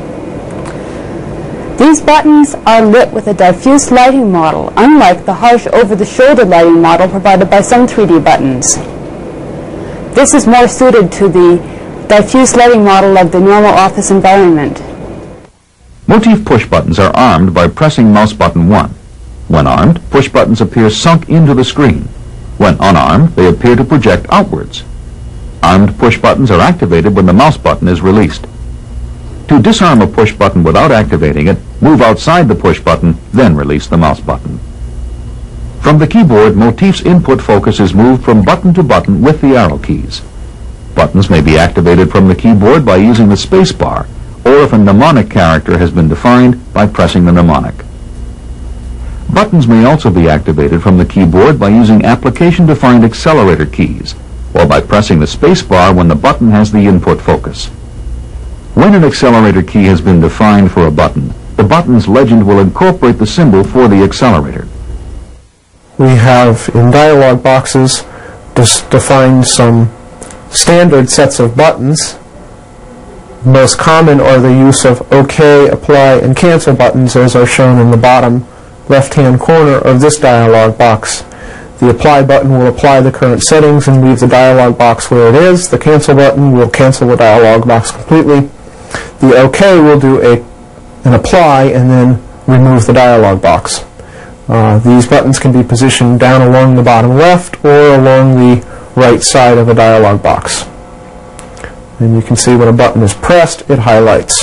These buttons are lit with a diffuse lighting model, unlike the harsh over-the-shoulder lighting model provided by some three D buttons. This is more suited to the diffuse lighting model of the normal office environment.
Motif push buttons are armed by pressing mouse button one. When armed, push buttons appear sunk into the screen. When unarmed, they appear to project outwards. Armed push buttons are activated when the mouse button is released. To disarm a push button without activating it, move outside the push button, then release the mouse button. From the keyboard, Motif's input focus is moved from button to button with the arrow keys. Buttons may be activated from the keyboard by using the space bar, or if a mnemonic character has been defined, by pressing the mnemonic. Buttons may also be activated from the keyboard by using application-defined accelerator keys, or by pressing the space bar when the button has the input focus. When an accelerator key has been defined for a button, the button's legend will incorporate the symbol for the accelerator.
We have in dialog boxes just defined some standard sets of buttons. Most common are the use of OK, Apply, and Cancel buttons, as are shown in the bottom left-hand corner of this dialog box. The Apply button will apply the current settings and leave the dialog box where it is. The Cancel button will cancel the dialog box completely. The OK will do a, an apply and then remove the dialog box. Uh, these buttons can be positioned down along the bottom left or along the right side of a dialog box. And you can see when a button is pressed, it highlights.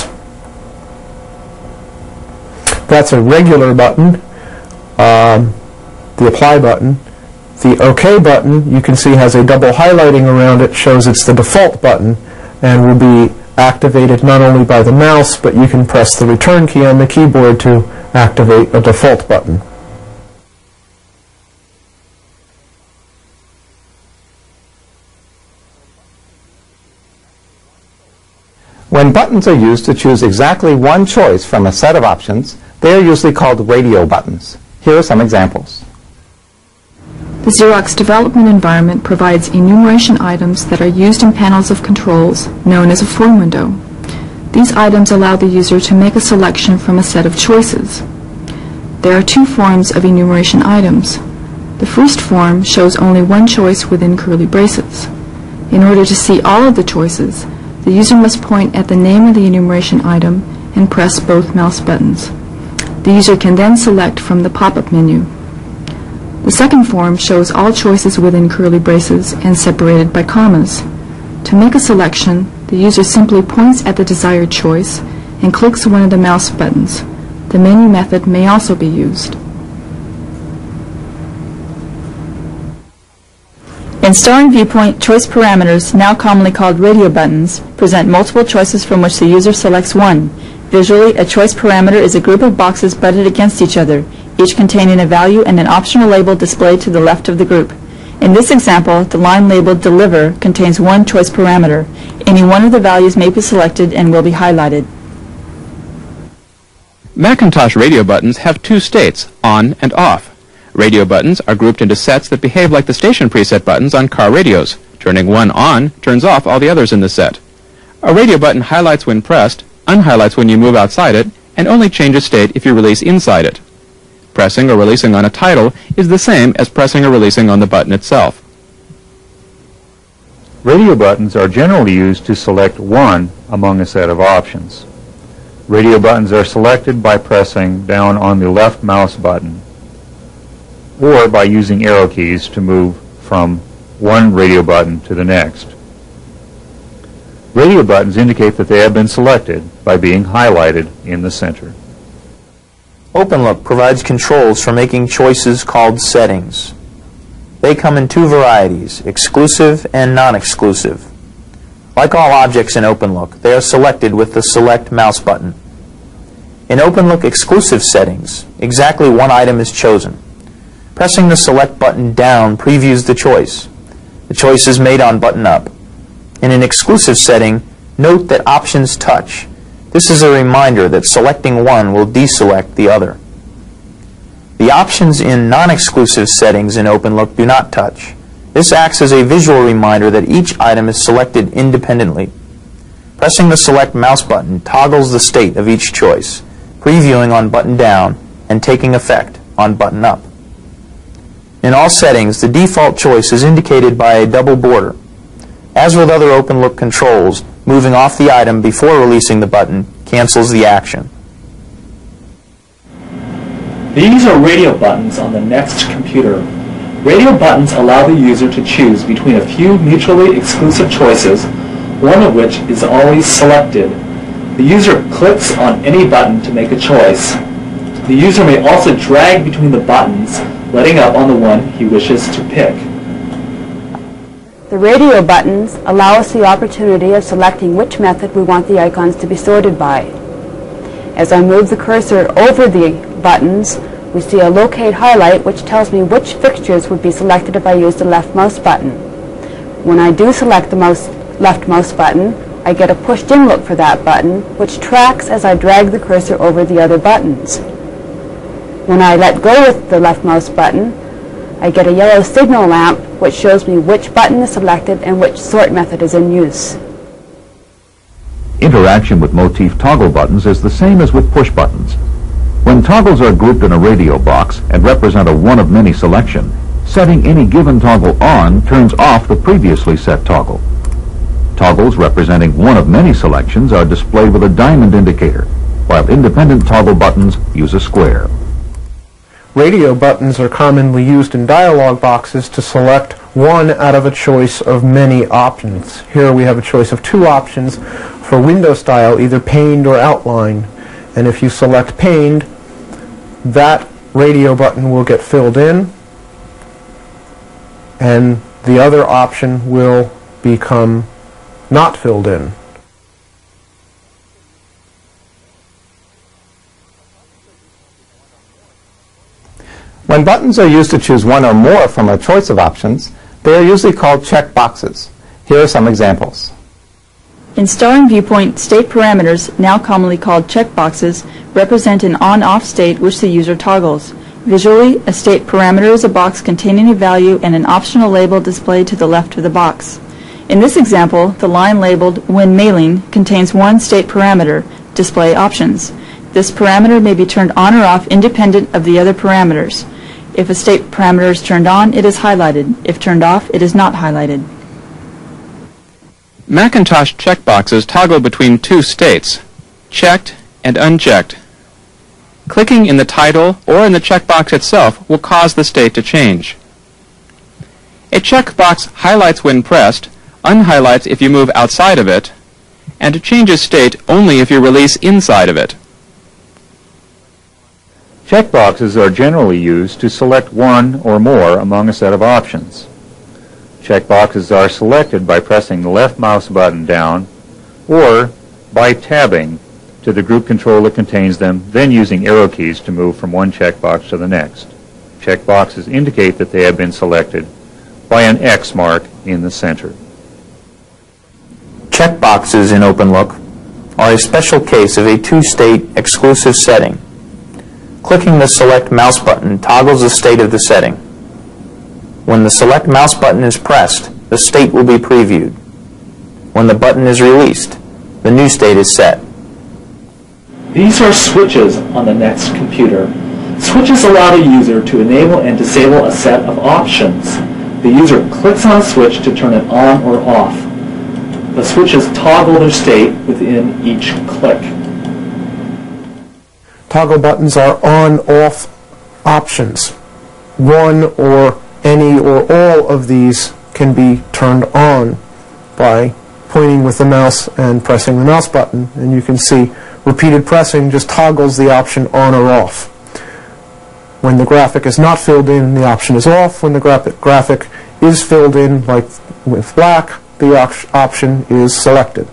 That's a regular button, um, the Apply button. The OK button, you can see, has a double highlighting around it, shows it's the default button, and will be activated not only by the mouse, but you can press the return key on the keyboard to activate a default button.
When buttons are used to choose exactly one choice from a set of options, they are usually called radio buttons. Here are some examples.
The Xerox development environment provides enumeration items that are used in panels of controls, known as a form window. These items allow the user to make a selection from a set of choices. There are two forms of enumeration items. The first form shows only one choice within curly braces. In order to see all of the choices, the user must point at the name of the enumeration item and press both mouse buttons. The user can then select from the pop-up menu. The second form shows all choices within curly braces and separated by commas. To make a selection, the user simply points at the desired choice and clicks one of the mouse buttons. The menu method may also be used.
In Storing Viewpoint, choice parameters, now commonly called radio buttons, present multiple choices from which the user selects one. Visually, a choice parameter is a group of boxes butted against each other, each containing a value and an optional label displayed to the left of the group. In this example, the line labeled Deliver contains one choice parameter. Any one of the values may be selected and will be highlighted.
Macintosh radio buttons have two states, on and off. Radio buttons are grouped into sets that behave like the station preset buttons on car radios. Turning one on turns off all the others in the set. A radio button highlights when pressed, unhighlights when you move outside it, and only changes state if you release inside it. Pressing or releasing on a title is the same as pressing or releasing on the button itself.
Radio buttons are generally used to select one among a set of options. Radio buttons are selected by pressing down on the left mouse button or by using arrow keys to move from one radio button to the next. Radio buttons indicate that they have been selected by being highlighted in the center.
OpenLook provides controls for making choices called settings. They come in two varieties, exclusive and non-exclusive. Like all objects in OpenLook, they are selected with the Select mouse button. In OpenLook exclusive settings, exactly one item is chosen. Pressing the Select button down previews the choice. The choice is made on button up. In an exclusive setting, note that options touch. This is a reminder that selecting one will deselect the other. The options in non-exclusive settings in OpenLook do not touch. This acts as a visual reminder that each item is selected independently. Pressing the Select mouse button toggles the state of each choice, previewing on button down and taking effect on button up. In all settings, the default choice is indicated by a double border. As with other OpenLook controls, moving off the item before releasing the button cancels the action.
These are radio buttons on the next computer. Radio buttons allow the user to choose between a few mutually exclusive choices, one of which is always selected. The user clicks on any button to make a choice. The user may also drag between the buttons, letting up on the one he wishes to pick.
The radio buttons allow us the opportunity of selecting which method we want the icons to be sorted by. As I move the cursor over the buttons, we see a locate highlight which tells me which fixtures would be selected if I use the left mouse button. When I do select the mouse, left mouse button, I get a pushed in look for that button, which tracks as I drag the cursor over the other buttons. When I let go with the left mouse button, I get a yellow signal lamp which shows me which button is selected and which sort method is in use.
Interaction with motif toggle buttons is the same as with push buttons. When toggles are grouped in a radio box and represent a one-of-many selection, setting any given toggle on turns off the previously set toggle. Toggles representing one-of-many selections are displayed with a diamond indicator, while independent toggle buttons use a square.
Radio buttons are commonly used in dialog boxes to select one out of a choice of many options. Here we have a choice of two options for window style, either paned or outline. And if you select paned, that radio button will get filled in, and the other option will become not filled in.
When buttons are used to choose one or more from a choice of options, they are usually called checkboxes. Here are some examples.
In Star and Viewpoint, state parameters, now commonly called checkboxes, represent an on-off state which the user toggles. Visually, a state parameter is a box containing a value and an optional label displayed to the left of the box. In this example, the line labeled When Mailing contains one state parameter, Display Options. This parameter may be turned on or off independent of the other parameters. If a state parameter is turned on, it is highlighted. If turned off, it is not highlighted.
Macintosh checkboxes toggle between two states, checked and unchecked. Clicking in the title or in the checkbox itself will cause the state to change. A checkbox highlights when pressed, unhighlights if you move outside of it, and changes state only if you release inside of it.
Checkboxes are generally used to select one or more among a set of options. Checkboxes are selected by pressing the left mouse button down or by tabbing to the group control that contains them, then using arrow keys to move from one checkbox to the next. Checkboxes indicate that they have been selected by an X mark in the center.
Checkboxes in OpenLook are a special case of a two-state exclusive setting. Clicking the Select Mouse button toggles the state of the setting. When the Select Mouse button is pressed, the state will be previewed. When the button is released, the new state is set.
These are switches on the NeXT computer. Switches allow the user to enable and disable a set of options. The user clicks on a switch to turn it on or off. The switches toggle their state within each click.
Toggle buttons are on-off options. One or any or all of these can be turned on by pointing with the mouse and pressing the mouse button. And you can see repeated pressing just toggles the option on or off. When the graphic is not filled in, the option is off. When the graphic, graphic is filled in, like with black, the op option is selected.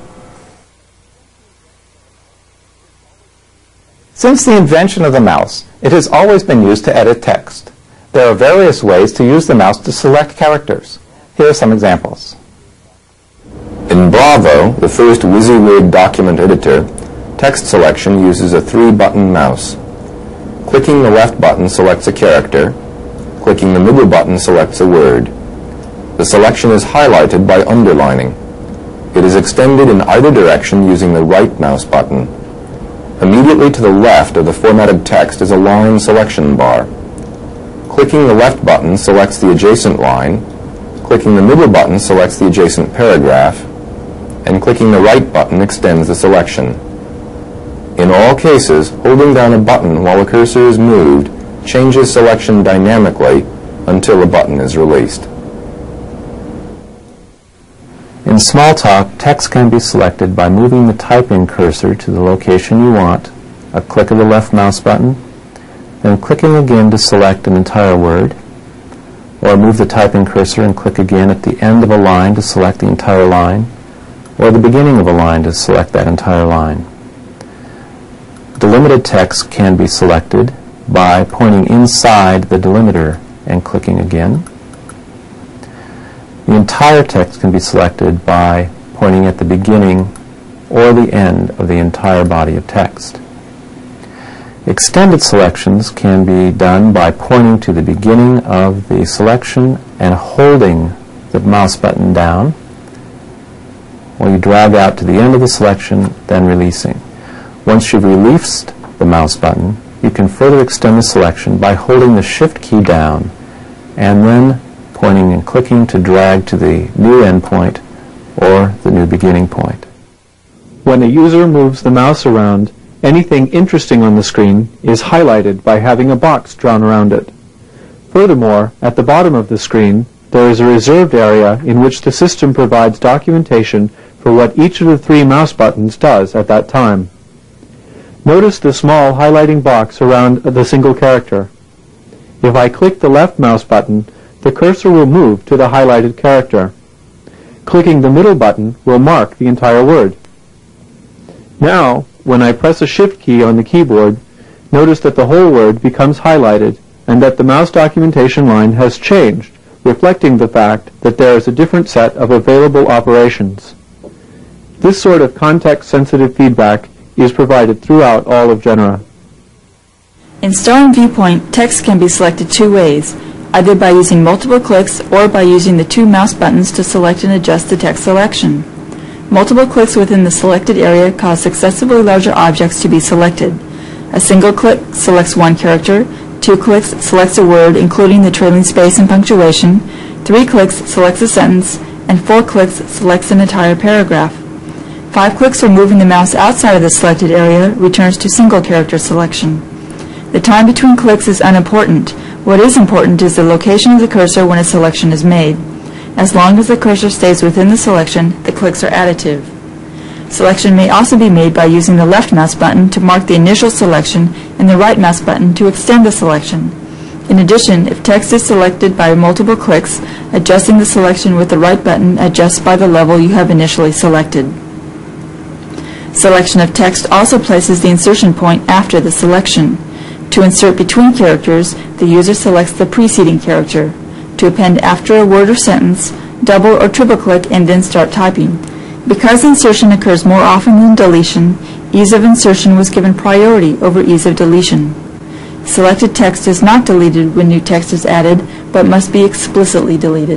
Since the invention of the mouse, it has always been used to edit text. There are various ways to use the mouse to select characters. Here are some examples.
In Bravo, the first WYSIWYG document editor, text selection uses a three-button mouse. Clicking the left button selects a character. Clicking the middle button selects a word. The selection is highlighted by underlining. It is extended in either direction using the right mouse button. Immediately to the left of the formatted text is a line selection bar. Clicking the left button selects the adjacent line. Clicking the middle button selects the adjacent paragraph. And clicking the right button extends the selection. In all cases, holding down a button while the cursor is moved changes selection dynamically until a button is released.
In Smalltalk, text can be selected by moving the typing cursor to the location you want, a click of the left mouse button, then clicking again to select an entire word, or move the typing cursor and click again at the end of a line to select the entire line, or the beginning of a line to select that entire line. Delimited text can be selected by pointing inside the delimiter and clicking again. The entire text can be selected by pointing at the beginning or the end of the entire body of text. Extended selections can be done by pointing to the beginning of the selection and holding the mouse button down while you drag out to the end of the selection, then releasing. Once you've released the mouse button, you can further extend the selection by holding the Shift key down and then pointing and clicking to drag to the new endpoint or the new beginning point.
When a user moves the mouse around, anything interesting on the screen is highlighted by having a box drawn around it. Furthermore, at the bottom of the screen, there is a reserved area in which the system provides documentation for what each of the three mouse buttons does at that time. Notice the small highlighting box around the single character. If I click the left mouse button, the cursor will move to the highlighted character. Clicking the middle button will mark the entire word. Now, when I press a Shift key on the keyboard, notice that the whole word becomes highlighted and that the mouse documentation line has changed, reflecting the fact that there is a different set of available operations. This sort of context-sensitive feedback is provided throughout all of Genera.
In Star and Viewpoint, text can be selected two ways, either by using multiple clicks or by using the two mouse buttons to select and adjust the text selection. Multiple clicks within the selected area cause successively larger objects to be selected. A single click selects one character, two clicks selects a word including the trailing space and punctuation, three clicks selects a sentence, and four clicks selects an entire paragraph. Five clicks or moving the mouse outside of the selected area returns to single character selection. The time between clicks is unimportant. What is important is the location of the cursor when a selection is made. As long as the cursor stays within the selection, the clicks are additive. Selection may also be made by using the left mouse button to mark the initial selection and the right mouse button to extend the selection. In addition, if text is selected by multiple clicks, adjusting the selection with the right button adjusts by the level you have initially selected. Selection of text also places the insertion point after the selection. To insert between characters, the user selects the preceding character. To append after a word or sentence, double or triple click and then start typing. Because insertion occurs more often than deletion, ease of insertion was given priority over ease of deletion.
Selected text is not deleted when new text is added, but must be explicitly deleted.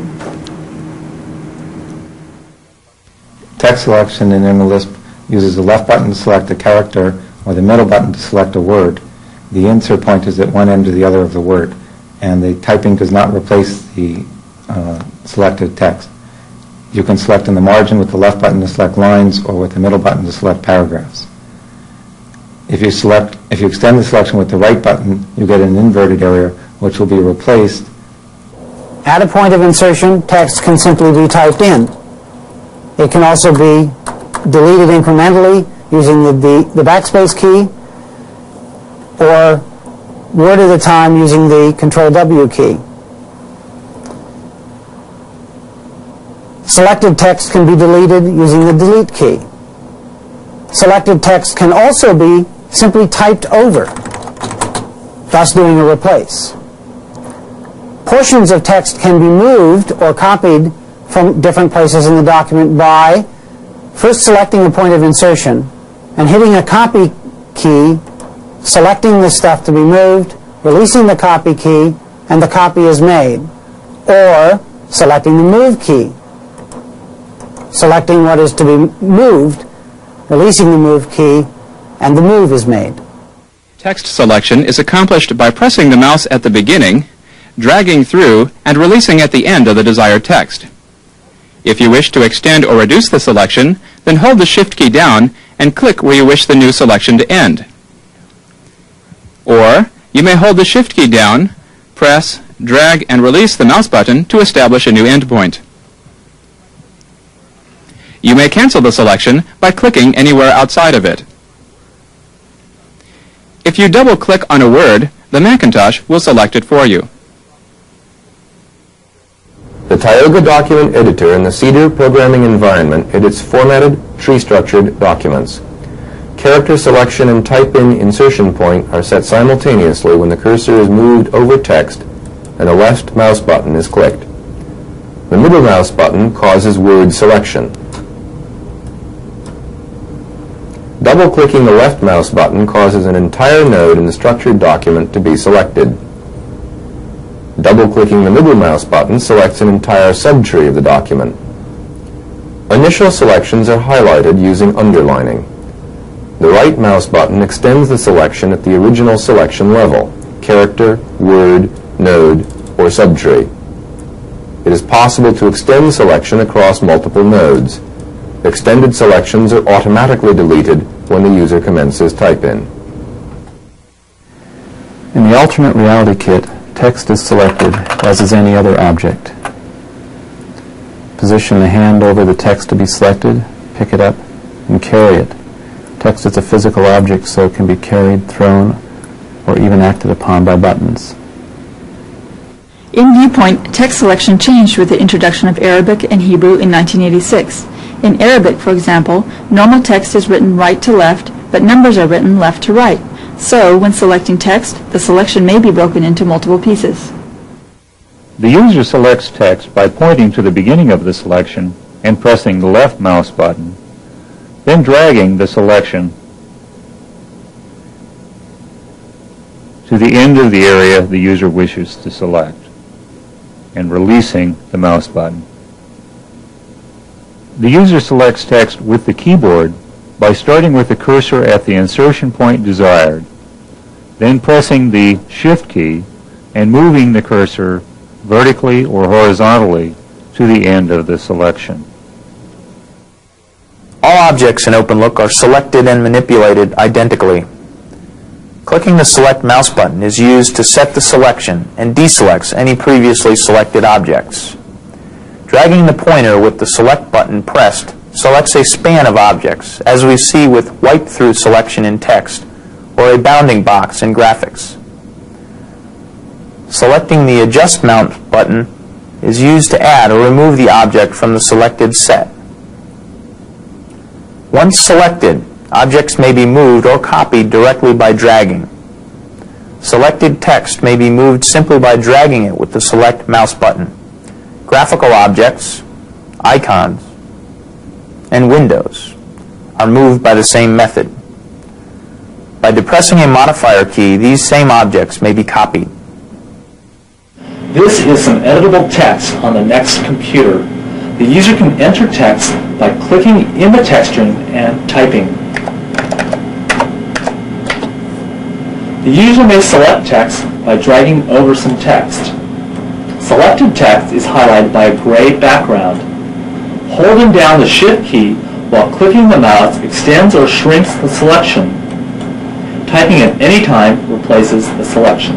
Text selection in InterLisp uses the left button to select a character or the middle button to select a word. The insert point is at one end or the other of the word, and the typing does not replace the uh, selected text. You can select in the margin with the left button to select lines or with the middle button to select paragraphs. If you select, if you extend the selection with the right button, you get an inverted area which will be replaced.
At a point of insertion, text can simply be typed in. It can also be deleted incrementally using the, the, the backspace key, or word at a time using the Control W key. Selected text can be deleted using the delete key. Selected text can also be simply typed over, thus doing a replace. Portions of text can be moved or copied from different places in the document by first selecting a point of insertion and hitting a copy key, selecting the stuff to be moved, releasing the copy key, and the copy is made. Or selecting the move key, selecting what is to be moved, releasing the move key, and the move is made.
Text selection is accomplished by pressing the mouse at the beginning, dragging through, and releasing at the end of the desired text. If you wish to extend or reduce the selection, then hold the Shift key down and click where you wish the new selection to end. Or you may hold the Shift key down, press, drag, and release the mouse button to establish a new endpoint. You may cancel the selection by clicking anywhere outside of it. If you double-click on a word, the Macintosh will select it for you.
The Tioga Document Editor in the Cedar programming environment edits formatted, tree-structured documents. Character selection and type-in insertion point are set simultaneously when the cursor is moved over text and the left mouse button is clicked. The middle mouse button causes word selection. Double-clicking the left mouse button causes an entire node in the structured document to be selected. Double-clicking the middle mouse button selects an entire subtree of the document. Initial selections are highlighted using underlining. The right mouse button extends the selection at the original selection level, character, word, node, or subtree. It is possible to extend selection across multiple nodes. Extended selections are automatically deleted when the user commences type-in.
In the alternate reality kit, text is selected as is any other object. Position the hand over the text to be selected, pick it up, and carry it. Text is a physical object, so it can be carried, thrown, or even acted upon by buttons.
In Viewpoint, text selection changed with the introduction of Arabic and Hebrew in nineteen eighty-six. In Arabic, for example, normal text is written right to left, but numbers are written left to right. So, when selecting text, the selection may be broken into multiple pieces.
The user selects text by pointing to the beginning of the selection and pressing the left mouse button, then dragging the selection to the end of the area the user wishes to select, and releasing the mouse button. The user selects text with the keyboard by starting with the cursor at the insertion point desired, then pressing the Shift key and moving the cursor vertically or horizontally to the end of the selection.
All objects in OpenLook are selected and manipulated identically. Clicking the Select mouse button is used to set the selection and deselects any previously selected objects. Dragging the pointer with the Select button pressed selects a span of objects, as we see with wipe-through selection in text or a bounding box in graphics. Selecting the Adjust Mount button is used to add or remove the object from the selected set. Once selected, objects may be moved or copied directly by dragging. Selected text may be moved simply by dragging it with the Select mouse button. Graphical objects, icons, and windows are moved by the same method. By depressing a modifier key, these same objects may be copied.
This is some editable text on the next computer. The user can enter text by clicking in the text string and typing. The user may select text by dragging over some text. Selected text is highlighted by a gray background. Holding down the Shift key while clicking the mouse extends or shrinks the selection. Typing at any time replaces the selection.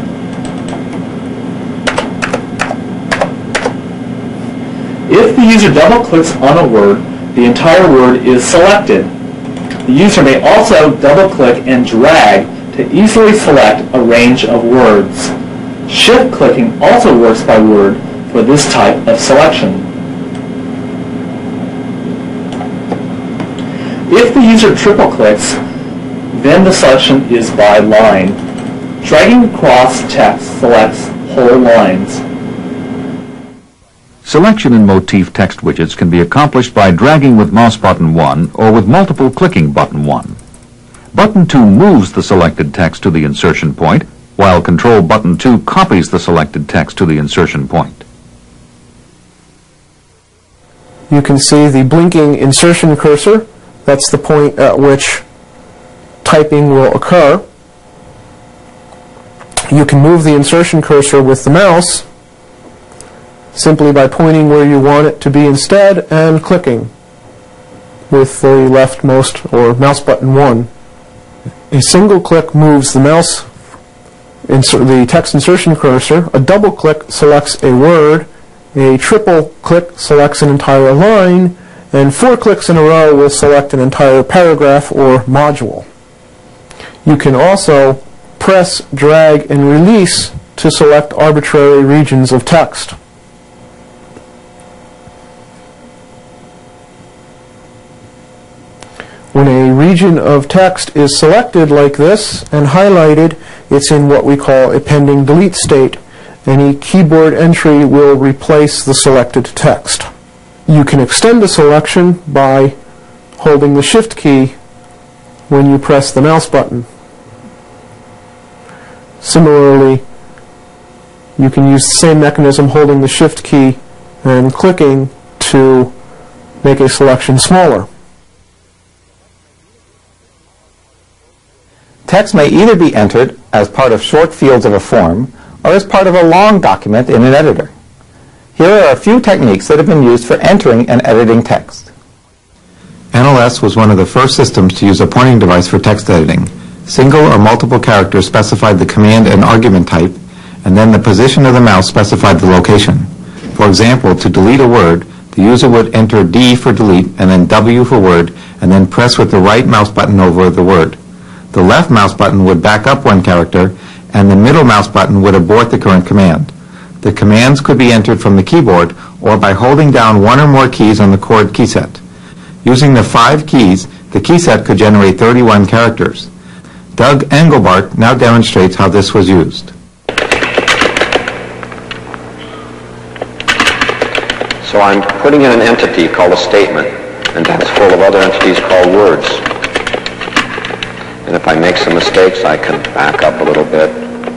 If the user double-clicks on a word, the entire word is selected. The user may also double-click and drag to easily select a range of words. Shift-clicking also works by word for this type of selection. If the user triple-clicks, then the selection is by line. Dragging across text selects whole lines.
Selection in Motif text widgets can be accomplished by dragging with mouse button one or with multiple clicking button one. Button two moves the selected text to the insertion point, while Control button two copies the selected text to the insertion point.
You can see the blinking insertion cursor. That's the point at which typing will occur. You can move the insertion cursor with the mouse simply by pointing where you want it to be instead and clicking with the leftmost or mouse button one. A single click moves the mouse, insert the text insertion cursor. A double click selects a word. A triple click selects an entire line. And four clicks in a row will select an entire paragraph or module. You can also press, drag, and release to select arbitrary regions of text. When a region of text is selected like this and highlighted, it's in what we call a pending delete state. Any keyboard entry will replace the selected text. You can extend a selection by holding the Shift key when you press the mouse button. Similarly, you can use the same mechanism holding the Shift key and clicking to make a selection smaller.
Text may either be entered as part of short fields of a form or as part of a long document in an editor. Here are a few techniques that have been used for entering and editing text. N L S was one of the first systems to use a pointing device for text editing. Single or multiple characters specified the command and argument type, and then the position of the mouse specified the location. For example, to delete a word, the user would enter D for delete and then W for word, and then press with the right mouse button over the word. The left mouse button would back up one character, and the middle mouse button would abort the current command. The commands could be entered from the keyboard or by holding down one or more keys on the chord key set. Using the five keys, the key set could generate thirty-one characters. Doug Engelbart now demonstrates how this was used.
So I'm putting in an entity called a statement, and that's full of other entities called words. And if I make some mistakes, I can back up a little bit.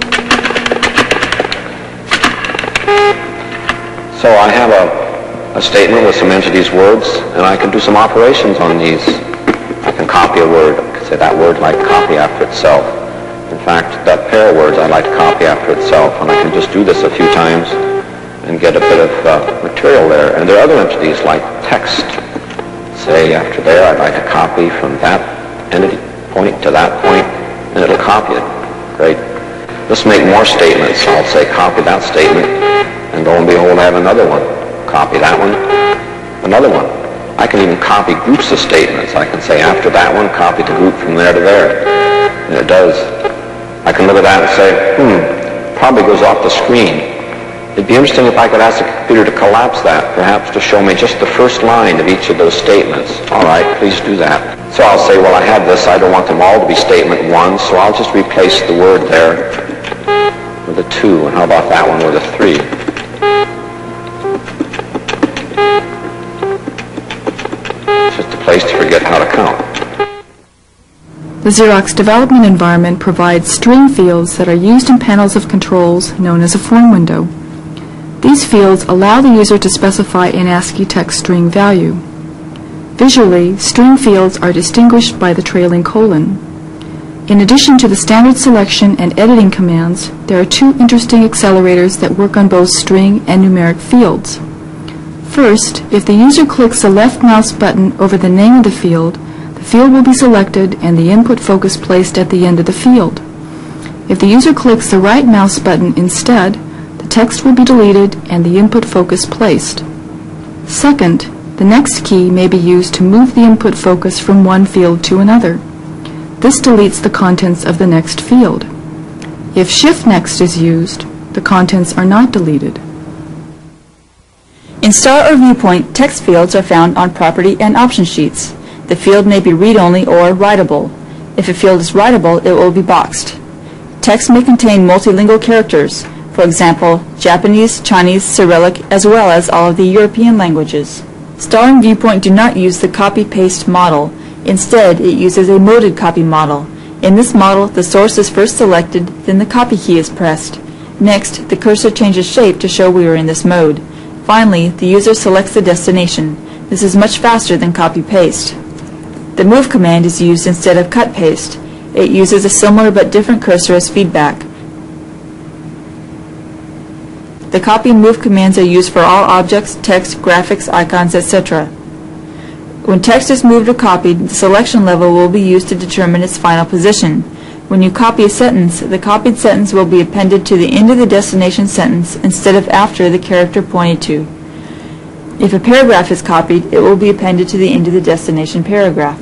So I have a, a statement with some entities words, and I can do some operations on these. I can copy a word. I can say that word like copy after itself. In fact, that pair of words I like to copy after itself, and I can just do this a few times and get a bit of uh, material there. And there are other entities like text. Say after there, I'd like to copy from that entity point to that point, and it'll copy it. Great. Let's make more statements. I'll say copy that statement, and lo and behold, I have another one. Copy that one, another one. I can even copy groups of statements. I can say after that one, copy the group from there to there. And it does. I can look at that and say, hmm, probably goes off the screen. It'd be interesting if I could ask the computer to collapse that, perhaps to show me just the first line of each of those statements. All right, please do that. So I'll say, well, I have this. I don't want them all to be statement one, so I'll just replace the word there with a two. And how about that one with a three? It's just a place to forget how to count.
The Xerox development environment provides string fields that are used in panels of controls known as a form window. These fields allow the user to specify an ASCII text string value. Visually, string fields are distinguished by the trailing colon. In addition to the standard selection and editing commands, there are two interesting accelerators that work on both string and numeric fields. First, if the user clicks the left mouse button over the name of the field, the field will be selected and the input focus placed at the end of the field. If the user clicks the right mouse button instead, the text will be deleted and the input focus placed. Second, the next key may be used to move the input focus from one field to another. This deletes the contents of the next field. If Shift Next is used, the contents are not deleted.
In Star or Viewpoint, text fields are found on property and option sheets. The field may be read-only or writable. If a field is writable, it will be boxed. Text may contain multilingual characters, for example, Japanese, Chinese, Cyrillic, as well as all of the European languages. Star and Viewpoint do not use the copy-paste model. Instead, it uses a moded copy model. In this model, the source is first selected, then the copy key is pressed. Next, the cursor changes shape to show we are in this mode. Finally, the user selects the destination. This is much faster than copy-paste. The move command is used instead of cut-paste. It uses a similar but different cursor as feedback. The copy and move commands are used for all objects, text, graphics, icons, et cetera. When text is moved or copied, the selection level will be used to determine its final position. When you copy a sentence, the copied sentence will be appended to the end of the destination sentence instead of after the character pointed to. If a paragraph is copied, it will be appended to the end of the destination paragraph.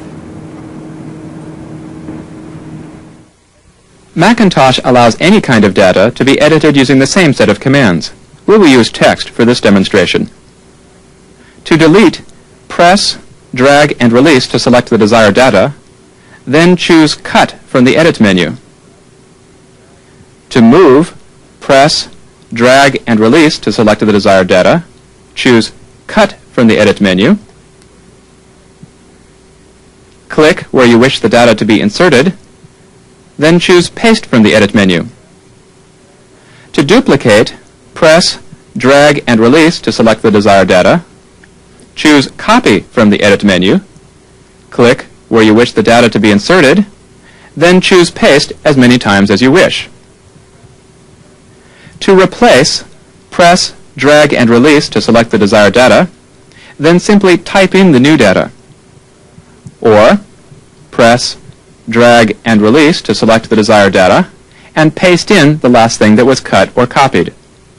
Macintosh allows any kind of data to be edited using the same set of commands. We will use text for this demonstration. To delete, press, drag, and release to select the desired data, then choose Cut from the Edit menu. To move, press, drag, and release to select the desired data, choose Cut from the Edit menu. Click where you wish the data to be inserted, then choose Paste from the Edit menu. To duplicate, press, drag, and release to select the desired data. Choose Copy from the Edit menu. Click where you wish the data to be inserted, then choose Paste as many times as you wish. To replace, press, drag, and release to select the desired data, then simply type in the new data. Or, press, drag, and release to select the desired data, and paste in the last thing that was cut or copied.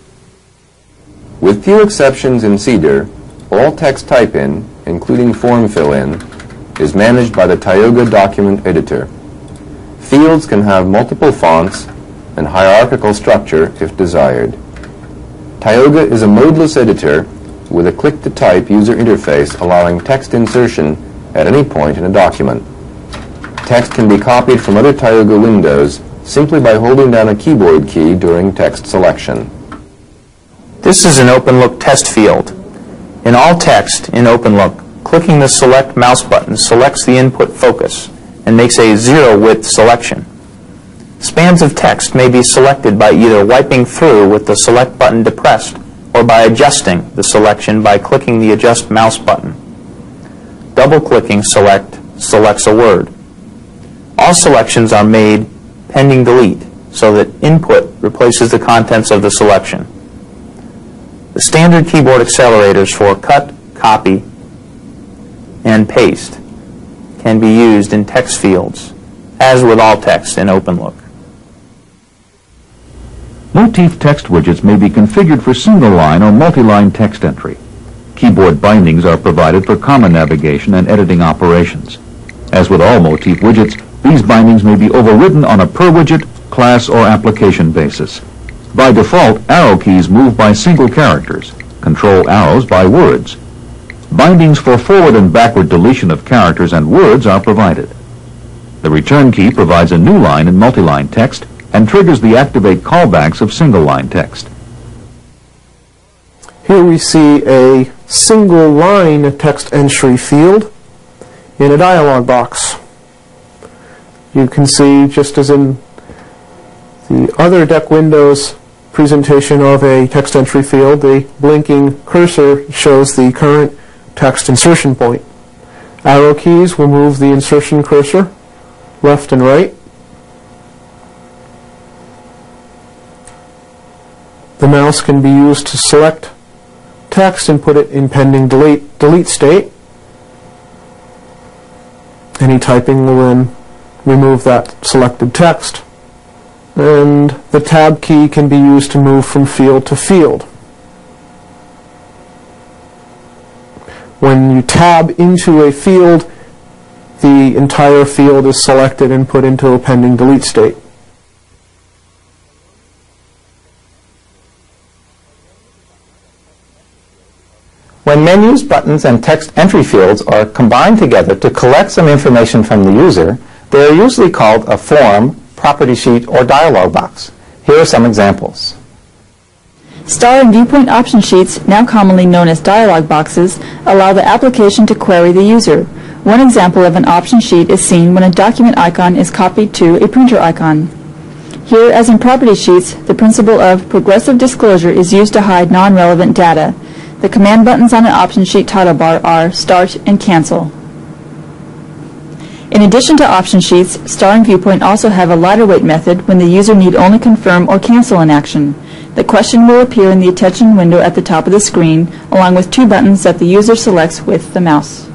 With few exceptions in Cedar, all text type-in, including form fill-in, is managed by the Tioga document editor. Fields can have multiple fonts and hierarchical structure if desired. Tioga is a modeless editor with a click-to-type user interface allowing text insertion at any point in a document. Text can be copied from other Tioga windows simply by holding down a keyboard key during text selection.
This is an OpenLook test field. In all text in OpenLook, clicking the Select mouse button selects the input focus and makes a zero-width selection. Spans of text may be selected by either wiping through with the Select button depressed or by adjusting the selection by clicking the Adjust mouse button. Double-clicking Select selects a word. All selections are made pending delete so that input replaces the contents of the selection. The standard keyboard accelerators for cut, copy, and paste can be used in text fields, as with all text in OpenLook.
Motif text widgets may be configured for single-line or multi-line text entry. Keyboard bindings are provided for common navigation and editing operations. As with all Motif widgets, these bindings may be overridden on a per-widget, class, or application basis. By default, arrow keys move by single characters, control arrows by words. Bindings for forward and backward deletion of characters and words are provided. The return key provides a new line in multi-line text and triggers the activate callbacks of single-line text.
Here we see a single line text entry field in a dialog box. You can see, just as in the other deck Windows presentation of a text entry field, the blinking cursor shows the current text insertion point. Arrow keys will move the insertion cursor left and right. The mouse can be used to select text and put it in pending delete, delete state. Any typing will then remove that selected text. And the tab key can be used to move from field to field. When you tab into a field, the entire field is selected and put into a pending delete state.
When menus, buttons, and text entry fields are combined together to collect some information from the user, they are usually called a form, property sheet, or dialog box. Here are some examples.
Star and viewpoint option sheets, now commonly known as dialog boxes, allow the application to query the user. One example of an option sheet is seen when a document icon is copied to a printer icon. Here, as in property sheets, the principle of progressive disclosure is used to hide non-relevant data. The command buttons on an option sheet title bar are Start and Cancel. In addition to option sheets, Star and Viewpoint also have a lighter weight method when the user need only confirm or cancel an action. The question will appear in the attention window at the top of the screen, along with two buttons that the user selects with the mouse.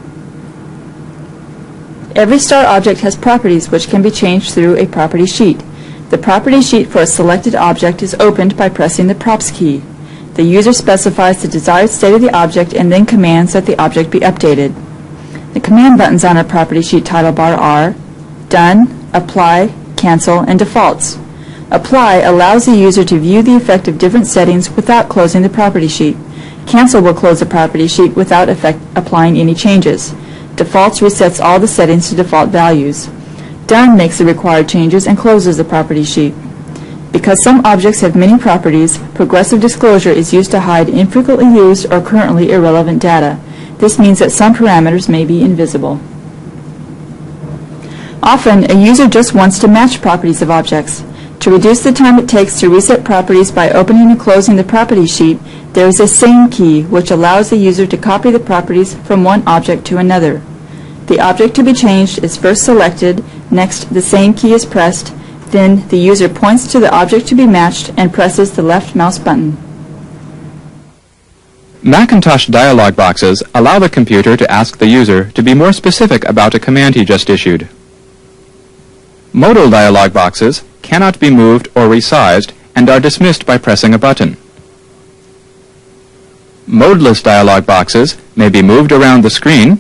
Every Star object has properties which can be changed through a property sheet. The property sheet for a selected object is opened by pressing the Props key. The user specifies the desired state of the object and then commands that the object be updated. The command buttons on a property sheet title bar are Done, Apply, Cancel, and Defaults. Apply allows the user to view the effect of different settings without closing the property sheet. Cancel will close the property sheet without effect applying any changes. Defaults resets all the settings to default values. Done makes the required changes and closes the property sheet. Because some objects have many properties, progressive disclosure is used to hide infrequently used or currently irrelevant data. This means that some parameters may be invisible. Often, a user just wants to match properties of objects. To reduce the time it takes to reset properties by opening and closing the property sheet, there is a Same key which allows the user to copy the properties from one object to another. The object to be changed is first selected, next the Same key is pressed, then the user points to the object to be matched and presses the left mouse button.
Macintosh dialog boxes allow the computer to ask the user to be more specific about a command he just issued. Modal dialog boxes cannot be moved or resized and are dismissed by pressing a button. Modeless dialog boxes may be moved around the screen,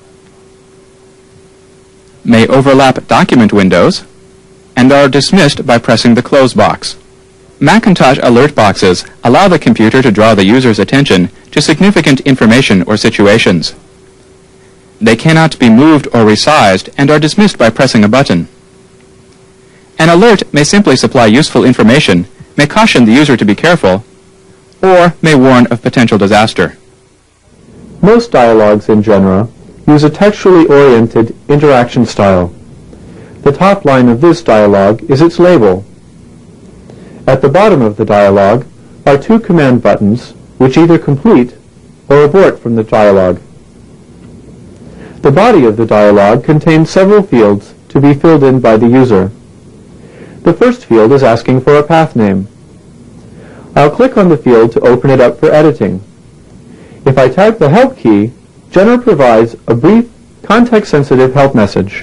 may overlap document windows, and are dismissed by pressing the close box. Macintosh alert boxes allow the computer to draw the user's attention to significant information or situations. They cannot be moved or resized and are dismissed by pressing a button. An alert may simply supply useful information, may caution the user to be careful, or may warn of potential disaster.
Most dialogues in genera use a textually oriented interaction style. The top line of this dialog is its label. At the bottom of the dialog are two command buttons which either complete or abort from the dialog. The body of the dialog contains several fields to be filled in by the user. The first field is asking for a path name. I'll click on the field to open it up for editing. If I type the Help key, Genera provides a brief, context-sensitive help message.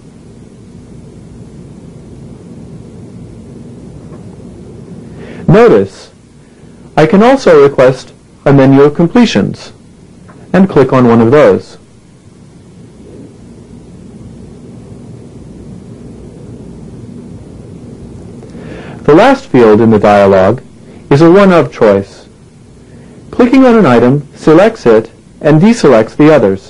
Notice, I can also request a menu of completions and click on one of those. The last field in the dialog is a one-of choice. Clicking on an item selects it and deselects the others.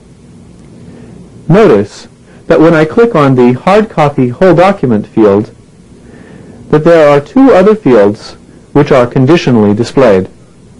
Notice that when I click on the Hard Copy Whole Document field, that there are two other fields which are conditionally displayed.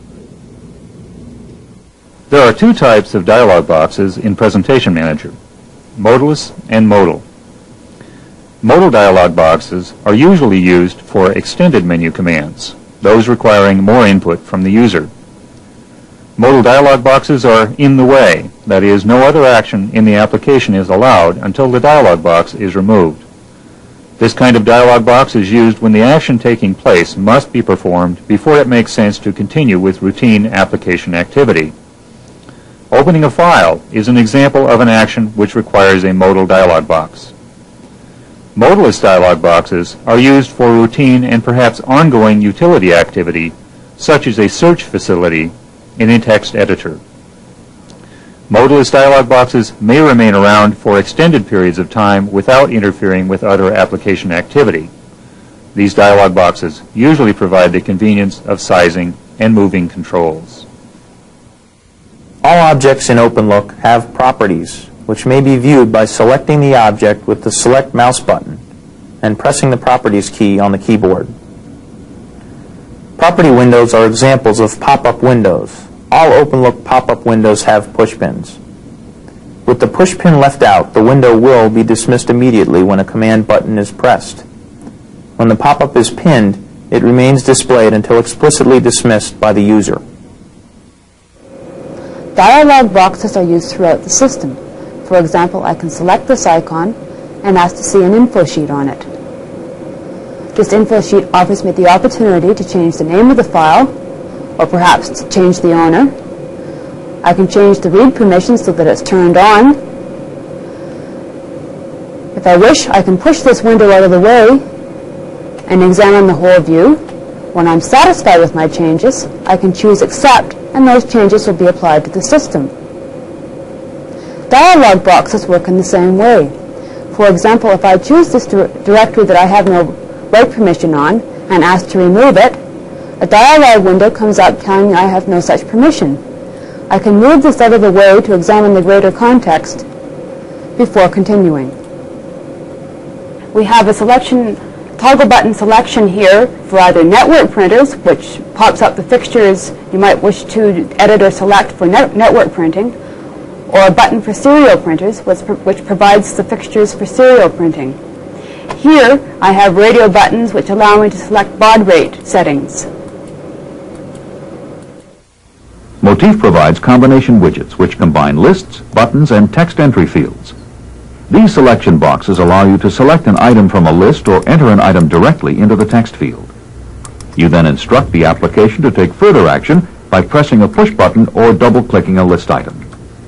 There are two types of dialog boxes in Presentation Manager, modaless and modal. Modal dialog boxes are usually used for extended menu commands, those requiring more input from the user. Modal dialog boxes are in the way, that is, no other action in the application is allowed until the dialog box is removed. This kind of dialog box is used when the action taking place must be performed before it makes sense to continue with routine application activity. Opening a file is an example of an action which requires a modal dialog box. Modalless dialog boxes are used for routine and perhaps ongoing utility activity, such as a search facility in a text editor. Modalless dialog boxes may remain around for extended periods of time without interfering with other application activity. These dialog boxes usually provide the convenience of sizing and moving controls.
All objects in OpenLook have properties, which may be viewed by selecting the object with the Select mouse button and pressing the Properties key on the keyboard. Property windows are examples of pop-up windows. All OpenLook pop-up windows have push pins. With the push pin left out, the window will be dismissed immediately when a command button is pressed. When the pop-up is pinned, it remains displayed until explicitly dismissed by the user.
Dialog boxes are used throughout the system. For example, I can select this icon and ask to see an info sheet on it. This info sheet offers me the opportunity to change the name of the file, or perhaps to change the owner. I can change the read permission so that it's turned on. If I wish, I can push this window out of the way and examine the whole view. When I'm satisfied with my changes, I can choose Accept, and those changes will be applied to the system. Dialog boxes work in the same way. For example, if I choose this dir directory that I have no write permission on and ask to remove it, a dialog window comes up telling me I have no such permission. I can move this out of the way to examine the greater context before continuing. We have a selection, toggle button selection here for either network printers, which pops up the fixtures you might wish to edit or select for net network printing, or a button for serial printers, which, pro which provides the fixtures for serial printing. Here, I have radio buttons which allow me to select baud rate settings.
Motif provides combination widgets which combine lists, buttons, and text entry fields. These selection boxes allow you to select an item from a list or enter an item directly into the text field. You then instruct the application to take further action by pressing a push button or double-clicking a list item.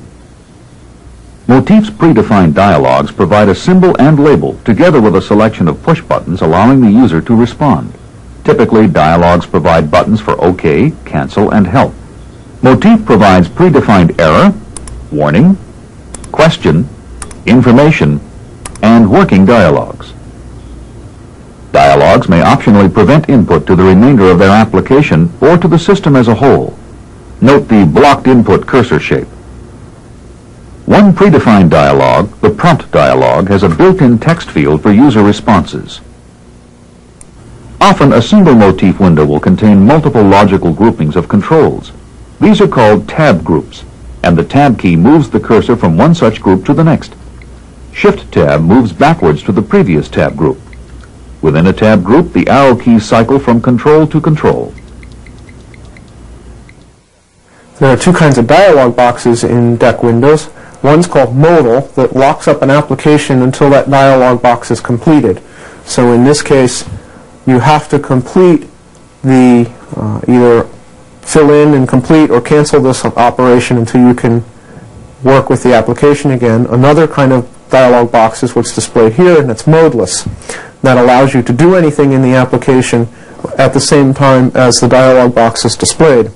Motif's predefined dialogues provide a symbol and label together with a selection of push buttons allowing the user to respond. Typically, dialogues provide buttons for OK, Cancel, and Help. Motif provides predefined error, warning, question, information, and working dialogues. Dialogues may optionally prevent input to the remainder of their application or to the system as a whole. Note the blocked input cursor shape. One predefined dialog, the prompt dialog, has a built-in text field for user responses. Often a single motif window will contain multiple logical groupings of controls. These are called tab groups, and the tab key moves the cursor from one such group to the next. Shift tab moves backwards to the previous tab group. Within a tab group, the arrow keys cycle from control to control.
There are two kinds of dialog boxes in D E C windows. One's called modal, that locks up an application until that dialog box is completed. So in this case, you have to complete the, uh, either fill in and complete or cancel this operation until you can work with the application again. Another kind of dialog box is what's displayed here, and it's modeless. That allows you to do anything in the application at the same time as the dialog box is displayed.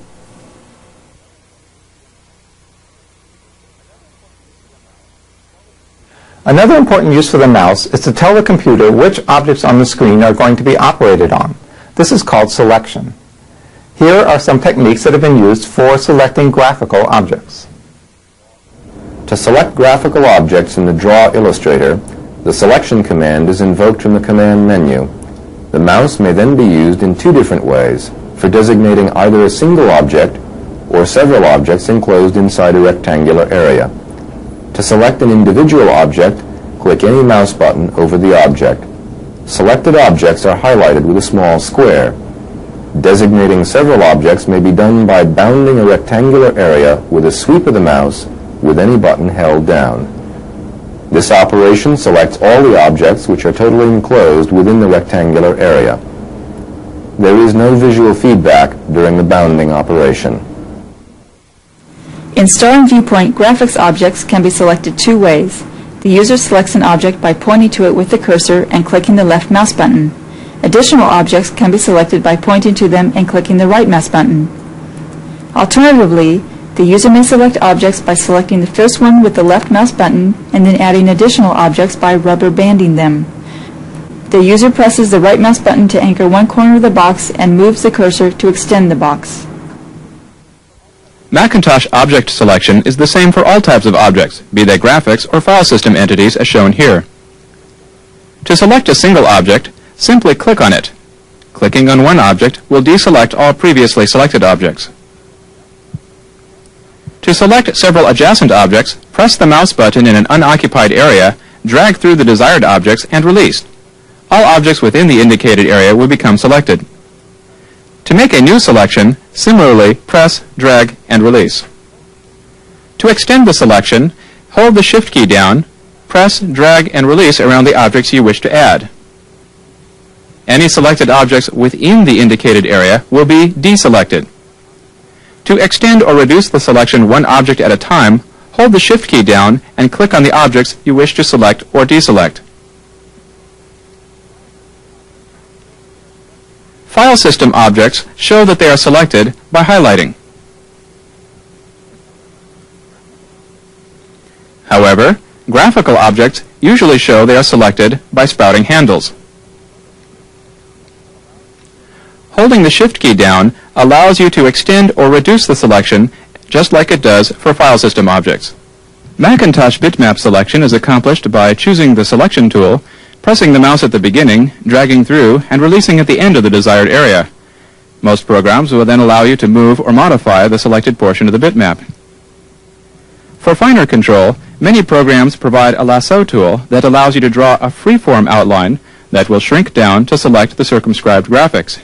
Another important use for the mouse is to tell the computer which objects on the screen are going to be operated on. This is called selection. Here are some techniques that have been used for selecting graphical objects.
To select graphical objects in the Draw Illustrator, the selection command is invoked from the command menu. The mouse may then be used in two different ways, for designating either a single object or several objects enclosed inside a rectangular area. To select an individual object, click any mouse button over the object. Selected objects are highlighted with a small square. Designating several objects may be done by bounding a rectangular area with a sweep of the mouse with any button held down. This operation selects all the objects which are totally enclosed within the rectangular area. There is no visual feedback during the bounding operation.
In Star and Viewpoint, graphics objects can be selected two ways. The user selects an object by pointing to it with the cursor and clicking the left mouse button. Additional objects can be selected by pointing to them and clicking the right mouse button. Alternatively, the user may select objects by selecting the first one with the left mouse button and then adding additional objects by rubber banding them. The user presses the right mouse button to anchor one corner of the box and moves the cursor to extend the box.
Macintosh object selection is the same for all types of objects, be they graphics or file system entities as shown here. To select a single object, simply click on it. Clicking on one object will deselect all previously selected objects. To select several adjacent objects, press the mouse button in an unoccupied area, drag through the desired objects, and release. All objects within the indicated area will become selected. To make a new selection, similarly press, drag, and release. To extend the selection, hold the Shift key down, press, drag, and release around the objects you wish to add. Any selected objects within the indicated area will be deselected. To extend or reduce the selection one object at a time, hold the Shift key down and click on the objects you wish to select or deselect. File system objects show that they are selected by highlighting. However, graphical objects usually show they are selected by spouting handles. Holding the Shift key down allows you to extend or reduce the selection just like it does for file system objects. Macintosh bitmap selection is accomplished by choosing the selection tool, pressing the mouse at the beginning, dragging through, and releasing at the end of the desired area. Most programs will then allow you to move or modify the selected portion of the bitmap. For finer control, many programs provide a lasso tool that allows you to draw a free-form outline that will shrink down to select the circumscribed graphics.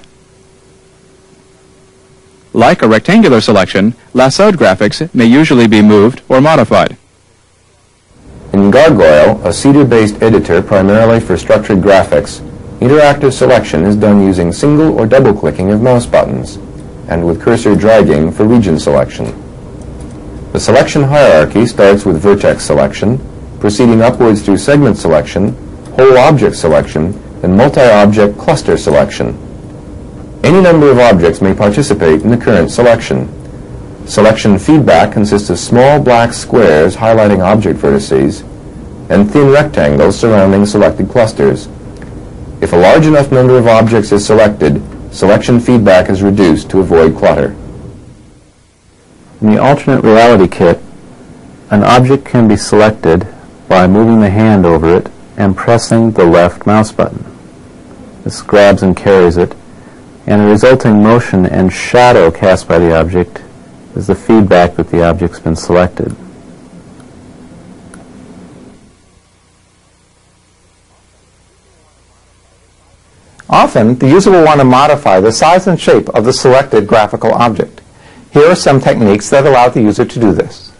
Like a rectangular selection, lassoed graphics may usually be moved or modified.
In Gargoyle, a Cedar-based editor primarily for structured graphics, interactive selection is done using single or double-clicking of mouse buttons, and with cursor dragging for region selection. The selection hierarchy starts with vertex selection, proceeding upwards through segment selection, whole object selection, and multi-object cluster selection. Any number of objects may participate in the current selection. Selection feedback consists of small black squares highlighting object vertices and thin rectangles surrounding selected clusters. If a large enough number of objects is selected, selection feedback is reduced to avoid clutter.
In the alternate reality kit, an object can be selected by moving the hand over it and pressing the left mouse button. This grabs and carries it, and the resulting motion and shadow cast by the object is the feedback that the object's been selected.
Often, the user will want to modify the size and shape of the selected graphical object. Here are some techniques that allow the user to do this.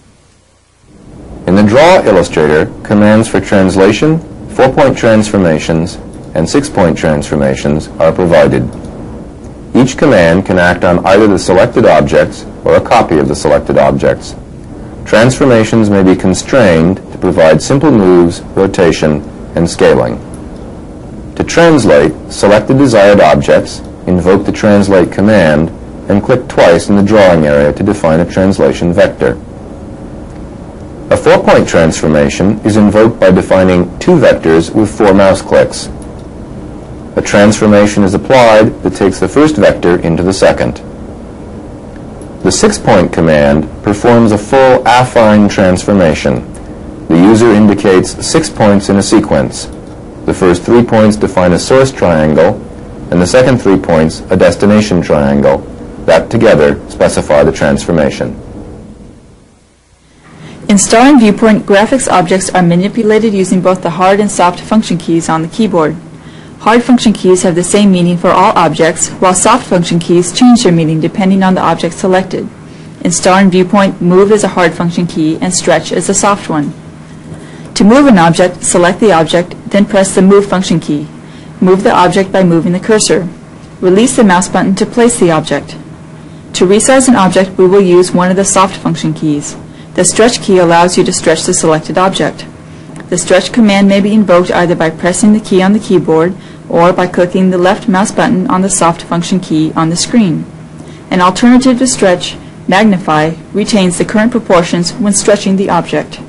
In the Draw Illustrator, commands for translation, four-point transformations, and six-point transformations are provided. Each command can act on either the selected objects or a copy of the selected objects. Transformations may be constrained to provide simple moves, rotation, and scaling. To translate, select the desired objects, invoke the Translate command, and click twice in the drawing area to define a translation vector. A four-point transformation is invoked by defining two vectors with four mouse clicks. A transformation is applied that takes the first vector into the second. The six-point command performs a full affine transformation. The user indicates six points in a sequence. The first three points define a source triangle, and the second three points a destination triangle. That together specify the transformation.
In Star and Viewpoint, graphics objects are manipulated using both the hard and soft function keys on the keyboard. Hard function keys have the same meaning for all objects, while soft function keys change their meaning depending on the object selected. In Star and Viewpoint, Move is a hard function key and Stretch is a soft one. To move an object, select the object, then press the Move function key. Move the object by moving the cursor. Release the mouse button to place the object. To resize an object, we will use one of the soft function keys. The Stretch key allows you to stretch the selected object. The Stretch command may be invoked either by pressing the key on the keyboard or by clicking the left mouse button on the soft function key on the screen. An alternative to Stretch, Magnify, retains the current proportions when stretching the object.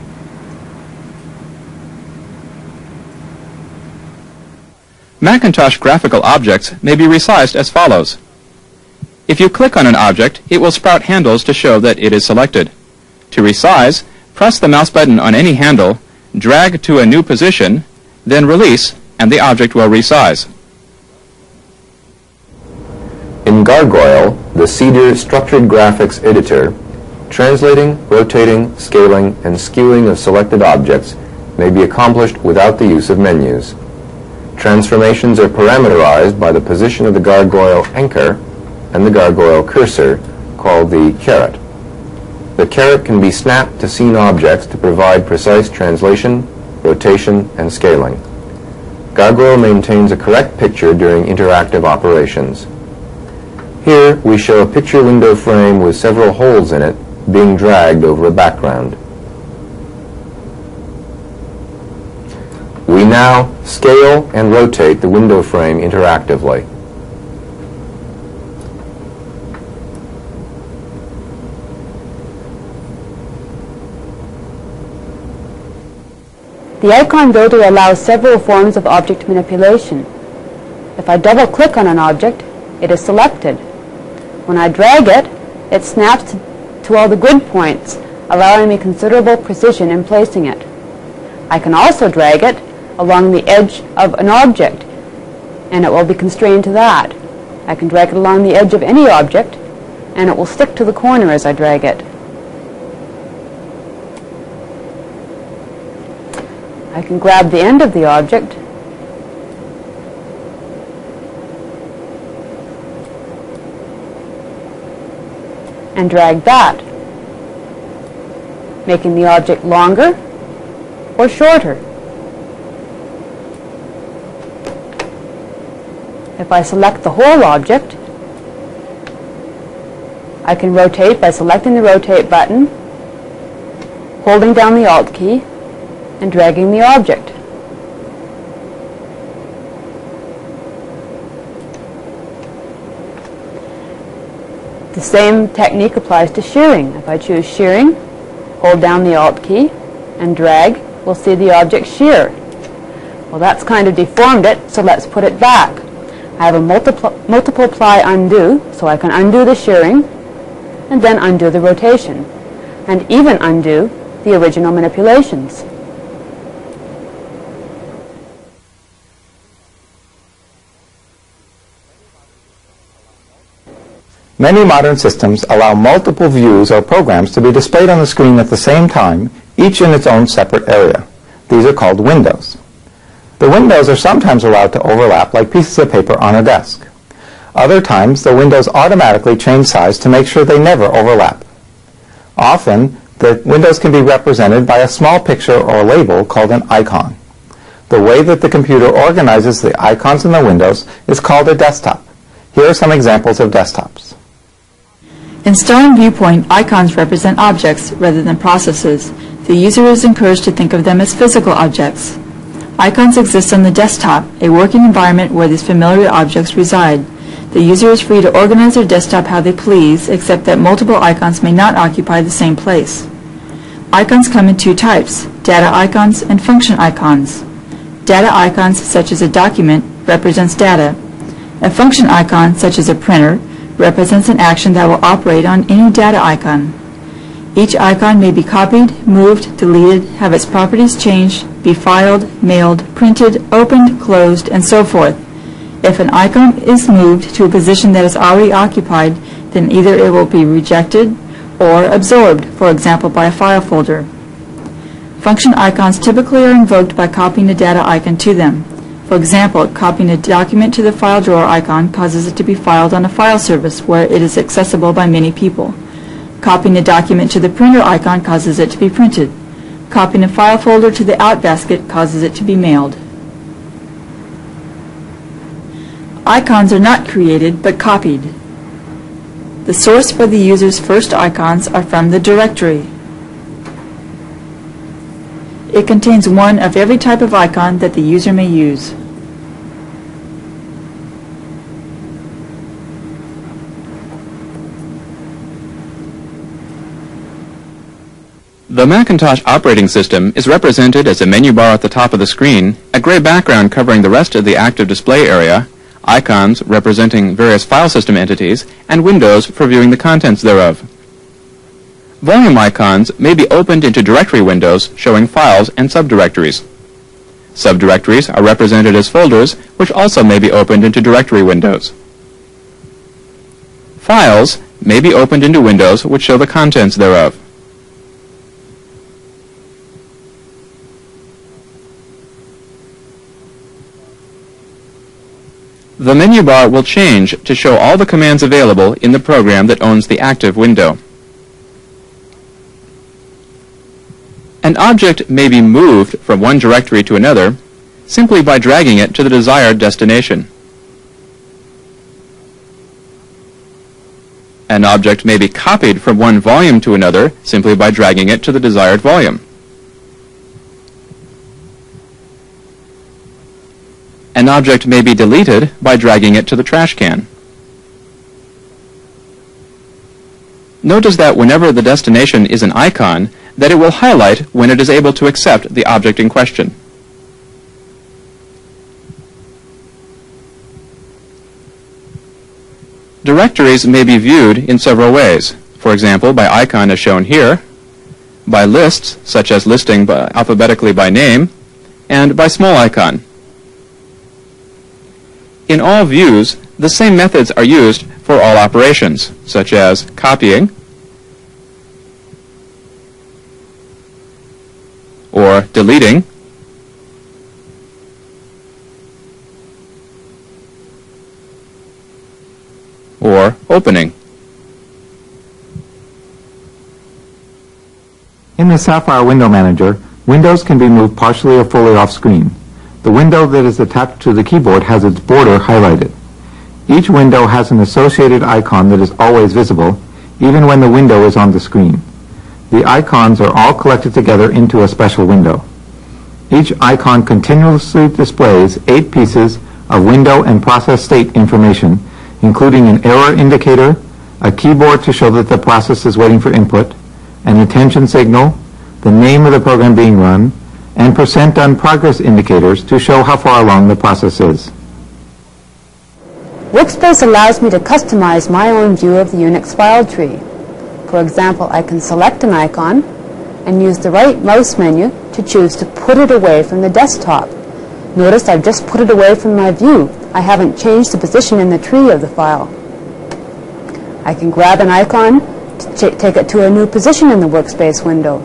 Macintosh graphical objects may be resized as follows. If you click on an object, it will sprout handles to show that it is selected. To resize, press the mouse button on any handle, drag to a new position, then release, and the object will resize.
In Gargoyle, the Cedar Structured Graphics Editor, translating, rotating, scaling, and skewing of selected objects may be accomplished without the use of menus. Transformations are parameterized by the position of the Gargoyle anchor and the Gargoyle cursor, called the caret. The caret can be snapped to seen objects to provide precise translation, rotation, and scaling. Gargoyle maintains a correct picture during interactive operations. Here we show a picture window frame with several holes in it being dragged over a background. We now scale and rotate the window frame interactively.
The icon builder allows several forms of object manipulation. If I double-click on an object, it is selected. When I drag it, it snaps to all the grid points, allowing me considerable precision in placing it. I can also drag it along the edge of an object, and it will be constrained to that. I can drag it along the edge of any object, and it will stick to the corner as I drag it. I can grab the end of the object and drag that, making the object longer or shorter. If I select the whole object, I can rotate by selecting the Rotate button, holding down the Alt key, and dragging the object. The same technique applies to shearing. If I choose shearing, hold down the Alt key, and drag, we'll see the object shear. Well, that's kind of deformed it, so let's put it back. I have a multiple, multiple ply undo, so I can undo the shearing, and then undo the rotation, and even undo the original manipulations.
Many modern systems allow multiple views or programs to be displayed on the screen at the same time, each in its own separate area. These are called windows. The windows are sometimes allowed to overlap like pieces of paper on a desk. Other times, the windows automatically change size to make sure they never overlap. Often, the windows can be represented by a small picture or label called an icon. The way that the computer organizes the icons in the windows is called a desktop. Here are some examples of desktops.
In Star and Viewpoint, icons represent objects rather than processes. The user is encouraged to think of them as physical objects. Icons exist on the desktop, a working environment where these familiar objects reside. The user is free to organize their desktop how they please, except that multiple icons may not occupy the same place. Icons come in two types, data icons and function icons. Data icons, such as a document, represents data. A function icon, such as a printer, represents an action that will operate on any data icon. Each icon may be copied, moved, deleted, have its properties changed, be filed, mailed, printed, opened, closed, and so forth. If an icon is moved to a position that is already occupied, then either it will be rejected or absorbed, for example by a file folder. Function icons typically are invoked by copying a data icon to them. For example, copying a document to the file drawer icon causes it to be filed on a file service where it is accessible by many people. Copying a document to the printer icon causes it to be printed. Copying a file folder to the out basket causes it to be mailed. Icons are not created, but copied. The source for the user's first icons are from the directory. It contains one of every type of icon that the user may use.
The Macintosh operating system is represented as a menu bar at the top of the screen, a gray background covering the rest of the active display area, icons representing various file system entities, and windows for viewing the contents thereof. Volume icons may be opened into directory windows showing files and subdirectories. Subdirectories are represented as folders, which also may be opened into directory windows. Files may be opened into windows which show the contents thereof. The menu bar will change to show all the commands available in the program that owns the active window. An object may be moved from one directory to another simply by dragging it to the desired destination. An object may be copied from one volume to another simply by dragging it to the desired volume. An object may be deleted by dragging it to the trash can. Notice that whenever the destination is an icon, that it will highlight when it is able to accept the object in question. Directories may be viewed in several ways, for example by icon as shown here, by lists such as listing by alphabetically by name, and by small icon. In all views, the same methods are used for all operations, such as copying, or deleting, or opening.
In the Sapphire Window Manager, windows can be moved partially or fully off screen. The window that is attached to the keyboard has its border highlighted. Each window has an associated icon that is always visible, even when the window is on the screen. The icons are all collected together into a special window. Each icon continuously displays eight pieces of window and process state information, including an error indicator, a keyboard to show that the process is waiting for input, an attention signal, the name of the program being run, and percent done progress indicators to show how far along the process is.
Workspace allows me to customize my own view of the Unix file tree. For example, I can select an icon and use the right mouse menu to choose to put it away from the desktop. Notice I've just put it away from my view. I haven't changed the position in the tree of the file. I can grab an icon to take it to a new position in the Workspace window.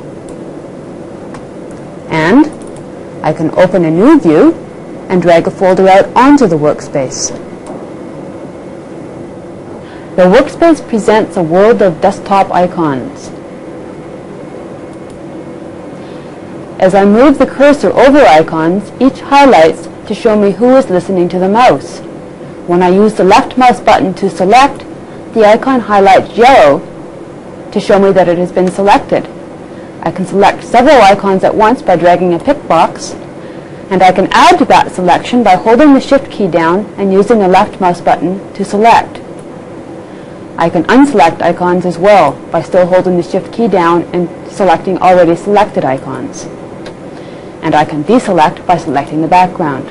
And I can open a new view and drag a folder out onto the Workspace. The Workspace presents a world of desktop icons. As I move the cursor over icons, each highlights to show me who is listening to the mouse. When I use the left mouse button to select, the icon highlights yellow to show me that it has been selected. I can select several icons at once by dragging a pick box, and I can add to that selection by holding the Shift key down and using the left mouse button to select. I can unselect icons as well by still holding the Shift key down and selecting already selected icons. And I can deselect by selecting the background.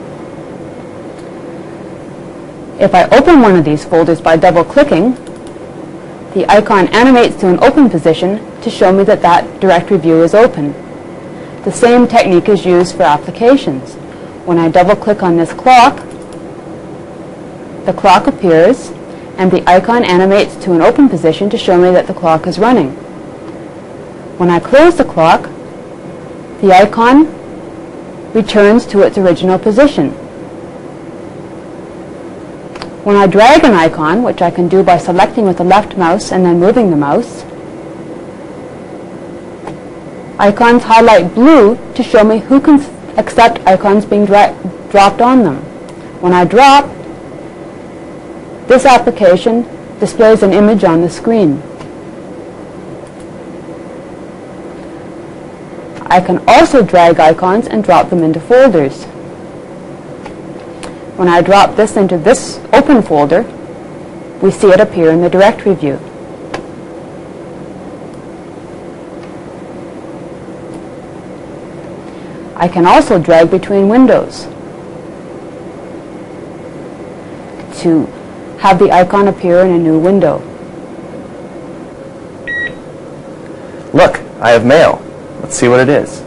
If I open one of these folders by double-clicking, the icon animates to an open position to show me that that directory view is open. The same technique is used for applications. When I double-click on this clock, the clock appears, and the icon animates to an open position to show me that the clock is running. When I close the clock, the icon returns to its original position. When I drag an icon, which I can do by selecting with the left mouse and then moving the mouse, icons highlight blue to show me who can accept icons being dropped on them. When I drop, this application displays an image on the screen. I can also drag icons and drop them into folders. When I drop this into this open folder, we see it appear in the directory view. I can also drag between windows to have the icon appear in a new window.
Look, I have mail. Let's see what it is.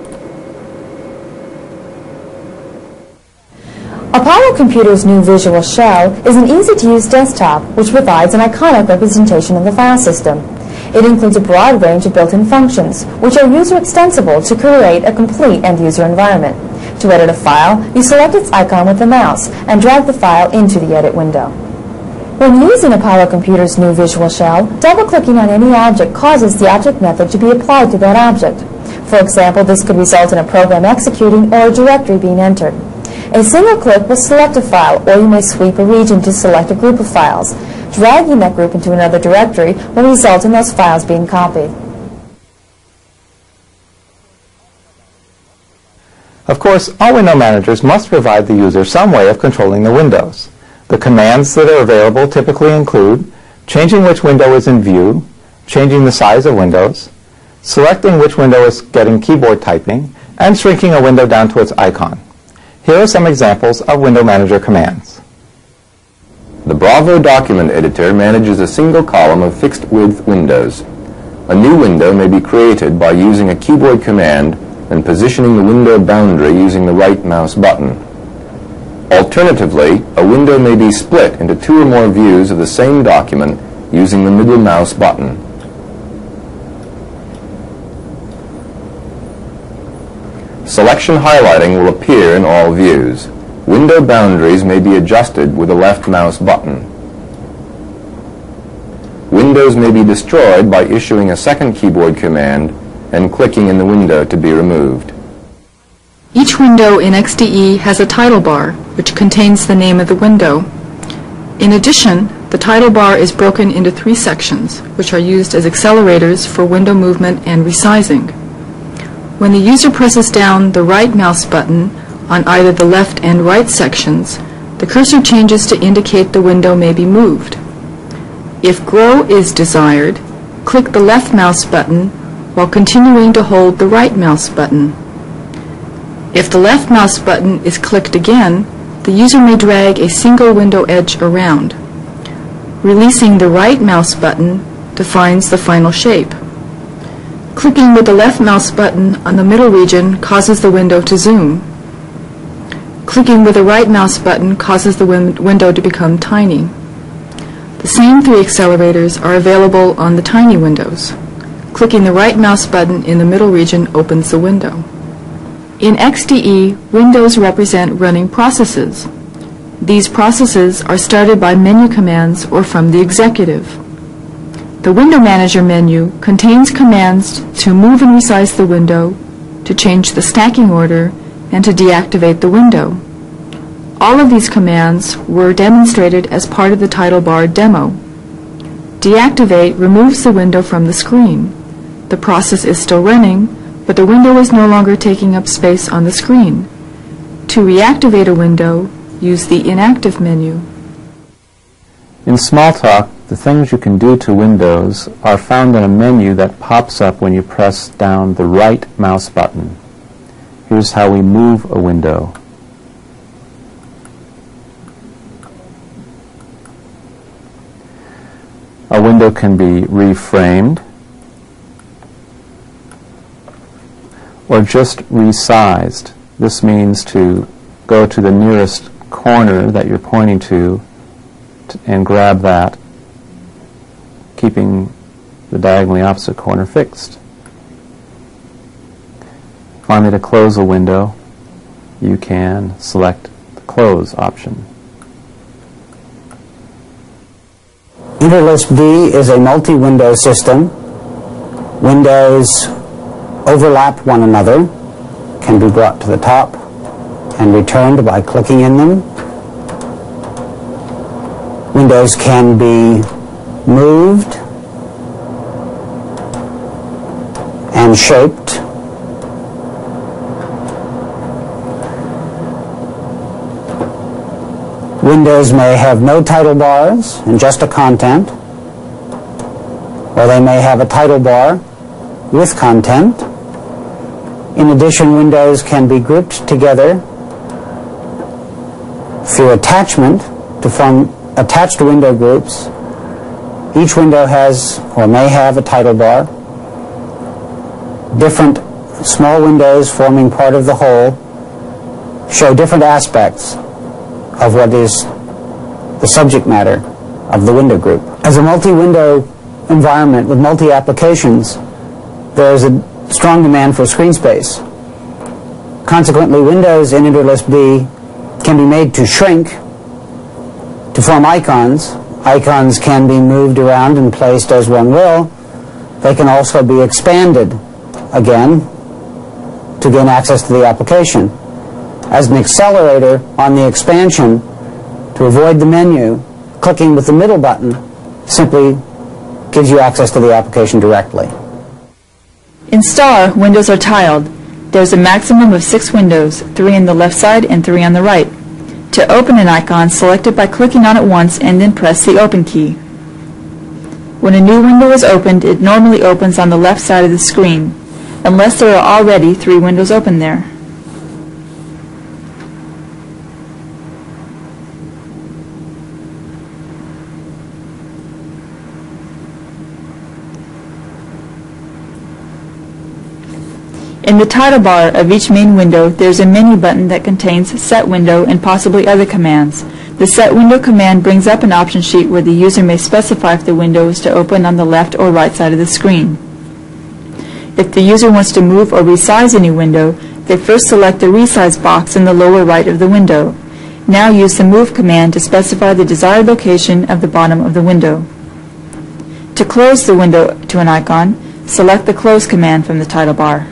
Apollo Computer's new Visual Shell is an easy-to-use desktop which provides an iconic representation of the file system. It includes a broad range of built-in functions, which are user-extensible to create a complete end-user environment. To edit a file, you select its icon with the mouse and drag the file into the Edit window. When using Apollo Computer's new Visual Shell, double-clicking on any object causes the object method to be applied to that object. For example, this could result in a program executing or a directory being entered. A single click will select a file, or you may sweep a region to select a group of files. Dragging that group into another directory will result in those files being copied.
Of course, all window managers must provide the user some way of controlling the windows. The commands that are available typically include changing which window is in view, changing the size of windows, selecting which window is getting keyboard typing, and shrinking a window down to its icon. Here are some examples of window manager commands.
The Bravo document editor manages a single column of fixed-width windows. A new window may be created by using a keyboard command and positioning the window boundary using the right mouse button. Alternatively, a window may be split into two or more views of the same document using the middle mouse button. Selection highlighting will appear in all views. Window boundaries may be adjusted with the left mouse button. Windows may be destroyed by issuing a second keyboard command and clicking in the window to be removed.
Each window in X D E has a title bar, which contains the name of the window. In addition, the title bar is broken into three sections, which are used as accelerators for window movement and resizing. When the user presses down the right mouse button on either the left and right sections, the cursor changes to indicate the window may be moved. If grow is desired, click the left mouse button while continuing to hold the right mouse button. If the left mouse button is clicked again, the user may drag a single window edge around. Releasing the right mouse button defines the final shape. Clicking with the left mouse button on the middle region causes the window to zoom. Clicking with the right mouse button causes the win window to become tiny. The same three accelerators are available on the tiny windows. Clicking the right mouse button in the middle region opens the window. In X D E, windows represent running processes. These processes are started by menu commands or from the executive. The Window Manager menu contains commands to move and resize the window, to change the stacking order, and to deactivate the window. All of these commands were demonstrated as part of the title bar demo. Deactivate removes the window from the screen. The process is still running, but the window is no longer taking up space on the screen. To reactivate a window, use the Inactive menu.
In Smalltalk, the things you can do to windows are found in a menu that pops up when you press down the right mouse button. Here's how we move a window. A window can be reframed or just resized. This means to go to the nearest corner that you're pointing to select and grab that, keeping the diagonally opposite corner fixed. Finally, to close a window, you can select the Close option.
Interlist B is a multi-window system. Windows overlap one another, can be brought to the top and returned by clicking in them. Windows can be moved and shaped. Windows may have no title bars and just a content, or they may have a title bar with content. In addition, windows can be grouped together through attachment to form attached window groups. Each window has or may have a title bar. Different small windows forming part of the whole show different aspects of what is the subject matter of the window group. As a multi-window environment with multi-applications, there is a strong demand for screen space. Consequently, windows in Interlist B can be made to shrink to form icons. Icons can be moved around and placed as one will. They can also be expanded again to gain access to the application. As an accelerator on the expansion, to avoid the menu, clicking with the middle button simply gives you access to the application directly.
In Star, windows are tiled. There's a maximum of six windows, three on the left side and three on the right. To open an icon, select it by clicking on it once and then press the Open key. When a new window is opened, it normally opens on the left side of the screen, unless there are already three windows open there. In the title bar of each main window, there's a menu button that contains Set Window and possibly other commands. The Set Window command brings up an option sheet where the user may specify if the window is to open on the left or right side of the screen. If the user wants to move or resize any window, they first select the Resize box in the lower right of the window. Now use the Move command to specify the desired location of the bottom of the window. To close the window to an icon, select the Close command from the title bar.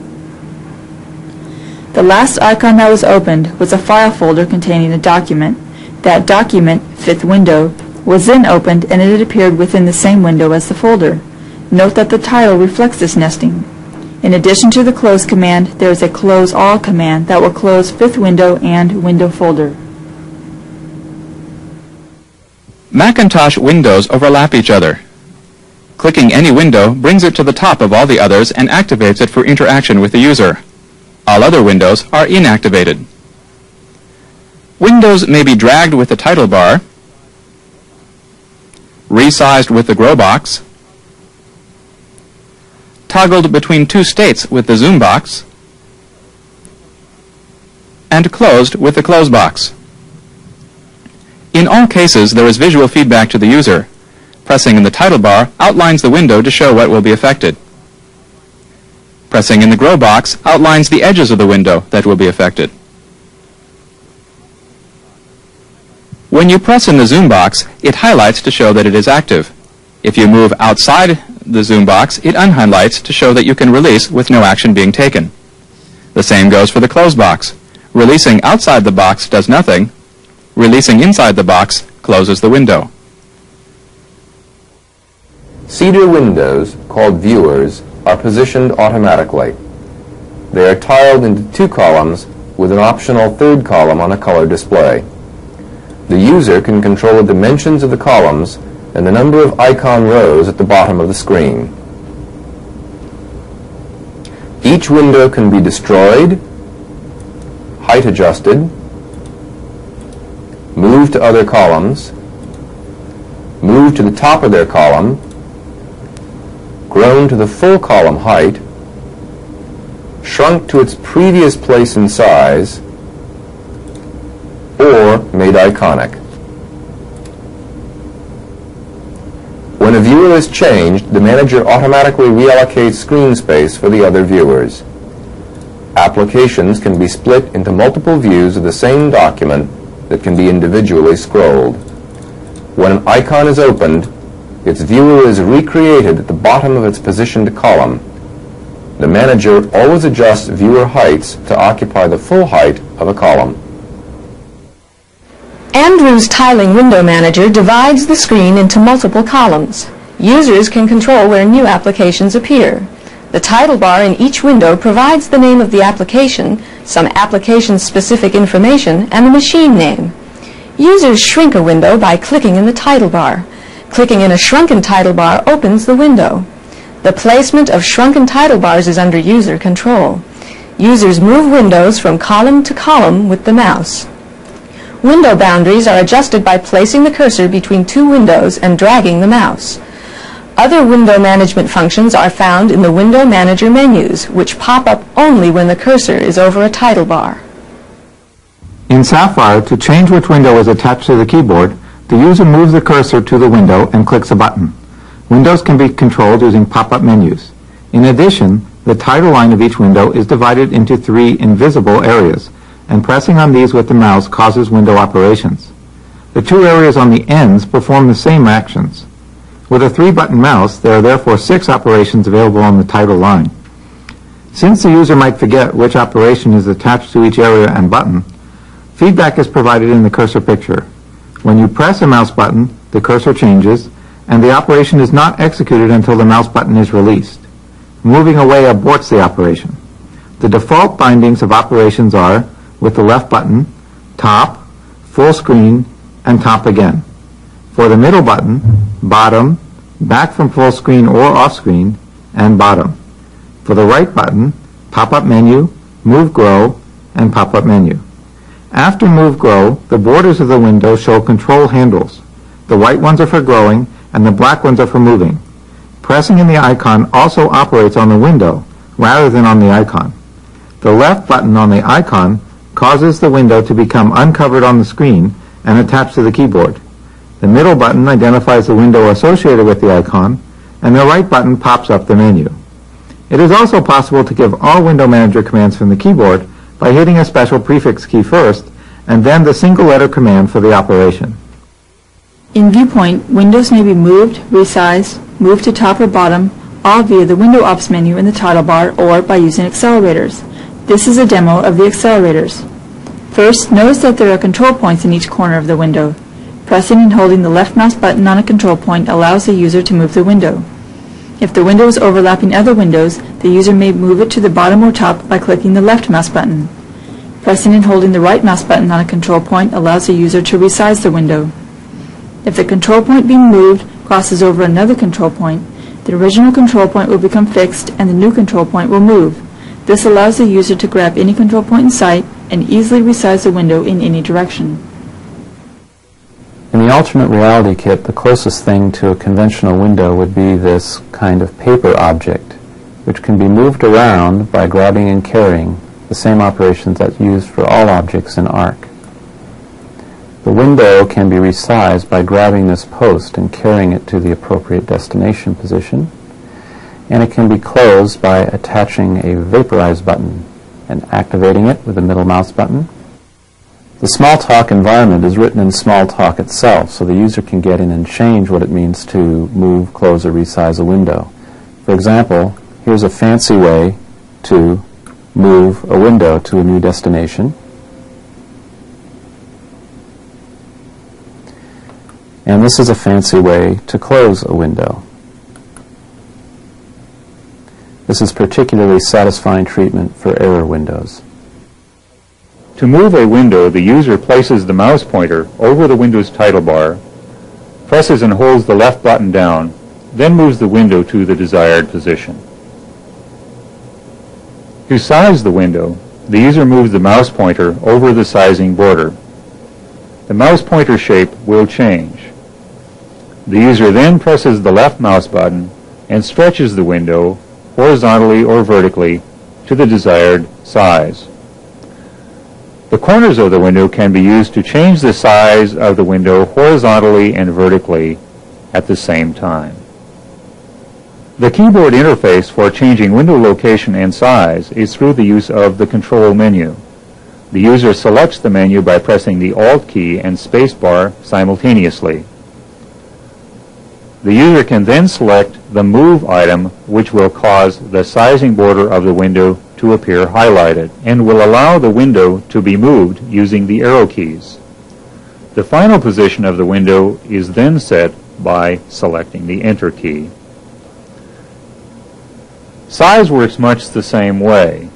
The last icon that was opened was a file folder containing a document. That document, fifth window, was then opened and it appeared within the same window as the folder. Note that the title reflects this nesting. In addition to the Close command, there is a Close All command that will close fifth window and window folder.
Macintosh windows overlap each other. Clicking any window brings it to the top of all the others and activates it for interaction with the user. All other windows are inactivated. Windows may be dragged with the title bar, resized with the grow box, toggled between two states with the zoom box, and closed with the close box. In all cases, there is visual feedback to the user. Pressing in the title bar outlines the window to show what will be affected. Pressing in the grow box outlines the edges of the window that will be affected. When you press in the zoom box, it highlights to show that it is active. If you move outside the zoom box, it unhighlights to show that you can release with no action being taken. The same goes for the close box. Releasing outside the box does nothing. Releasing inside the box closes the window.
Cedar windows, called viewers, are positioned automatically. They are tiled into two columns with an optional third column on a color display. The user can control the dimensions of the columns and the number of icon rows at the bottom of the screen. Each window can be destroyed, height adjusted, moved to other columns, moved to the top of their column, grown to the full column height, shrunk to its previous place and size, or made iconic. When a viewer is changed, the manager automatically reallocates screen space for the other viewers. Applications can be split into multiple views of the same document that can be individually scrolled. When an icon is opened, its viewer is recreated at the bottom of its positioned column. The manager always adjusts viewer heights to occupy the full height of a column.
Andrew's tiling window manager divides the screen into multiple columns. Users can control where new applications appear. The title bar in each window provides the name of the application, some application-specific information, and the machine name. Users shrink a window by clicking in the title bar. Clicking in a shrunken title bar opens the window. The placement of shrunken title bars is under user control. Users move windows from column to column with the mouse. Window boundaries are adjusted by placing the cursor between two windows and dragging the mouse. Other window management functions are found in the Window Manager menus, which pop up only when the cursor is over a title bar.
In Sapphire, to change which window is attached to the keyboard, the user moves the cursor to the window and clicks a button. Windows can be controlled using pop-up menus. In addition, the title line of each window is divided into three invisible areas, and pressing on these with the mouse causes window operations. The two areas on the ends perform the same actions. With a three-button mouse, there are therefore six operations available on the title line. Since the user might forget which operation is attached to each area and button, feedback is provided in the cursor picture. When you press a mouse button, the cursor changes, and the operation is not executed until the mouse button is released. Moving away aborts the operation. The default bindings of operations are, with the left button, top, full screen, and top again. For the middle button, bottom, back from full screen or off screen, and bottom. For the right button, pop-up menu, move grow, and pop-up menu. After move grow, the borders of the window show control handles. The white ones are for growing, and the black ones are for moving. Pressing in the icon also operates on the window, rather than on the icon. The left button on the icon causes the window to become uncovered on the screen and attached to the keyboard. The middle button identifies the window associated with the icon, and the right button pops up the menu. It is also possible to give all Window Manager commands from the keyboard by hitting a special prefix key first, and then the single letter command for the operation.
In Viewpoint, windows may be moved, resized, moved to top or bottom, all via the Window Ops menu in the title bar or by using accelerators. This is a demo of the accelerators. First, notice that there are control points in each corner of the window. Pressing and holding the left mouse button on a control point allows the user to move the window. If the window is overlapping other windows, the user may move it to the bottom or top by clicking the left mouse button. Pressing and holding the right mouse button on a control point allows the user to resize the window. If the control point being moved crosses over another control point, the original control point will become fixed and the new control point will move. This allows the user to grab any control point in sight and easily resize the window in any direction.
In the alternate reality kit, the closest thing to a conventional window would be this kind of paper object, which can be moved around by grabbing and carrying, the same operations that's used for all objects in ARC. The window can be resized by grabbing this post and carrying it to the appropriate destination position, and it can be closed by attaching a vaporize button and activating it with the middle mouse button. The Smalltalk environment is written in Smalltalk itself, so the user can get in and change what it means to move, close, or resize a window. For example, here's a fancy way to move a window to a new destination. And this is a fancy way to close a window. This is particularly satisfying treatment for error windows.
To move a window, the user places the mouse pointer over the window's title bar, presses and holds the left button down, then moves the window to the desired position. To size the window, the user moves the mouse pointer over the sizing border. The mouse pointer shape will change. The user then presses the left mouse button and stretches the window horizontally or vertically to the desired size. The corners of the window can be used to change the size of the window horizontally and vertically at the same time. The keyboard interface for changing window location and size is through the use of the control menu. The user selects the menu by pressing the Alt key and spacebar simultaneously. The user can then select the Move item, which will cause the sizing border of the window to appear highlighted and will allow the window to be moved using the arrow keys. The final position of the window is then set by selecting the Enter key. Size works much the same way.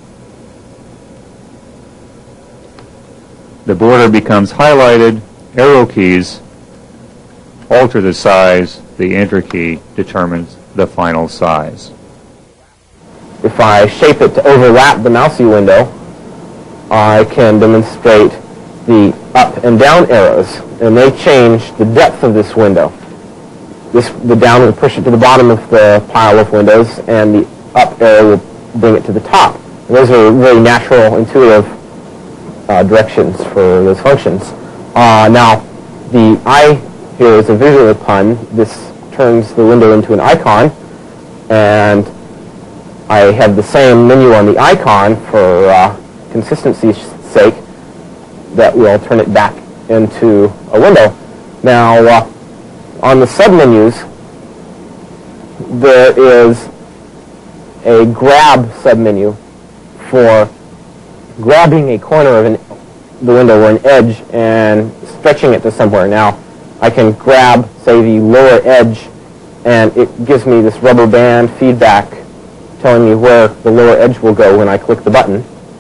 The border becomes highlighted, arrow keys alter the size, the Enter key determines the final size.
If I shape it to overlap the mousey window, I can demonstrate the up and down arrows, and they change the depth of this window. This, the down will push it to the bottom of the pile of windows, and the up arrow will bring it to the top. And those are very natural, intuitive uh, directions for those functions. Uh, now, the eye here is a visual pun. This turns the window into an icon, and I have the same menu on the icon for uh, consistency's sake that will turn it back into a window. Now, uh, on the submenus, there is a grab submenu for grabbing a corner of an, the window or an edge and stretching it to somewhere. Now, I can grab, say, the lower edge, and it gives me this rubber band feedback telling me where the lower edge will go when I click the button.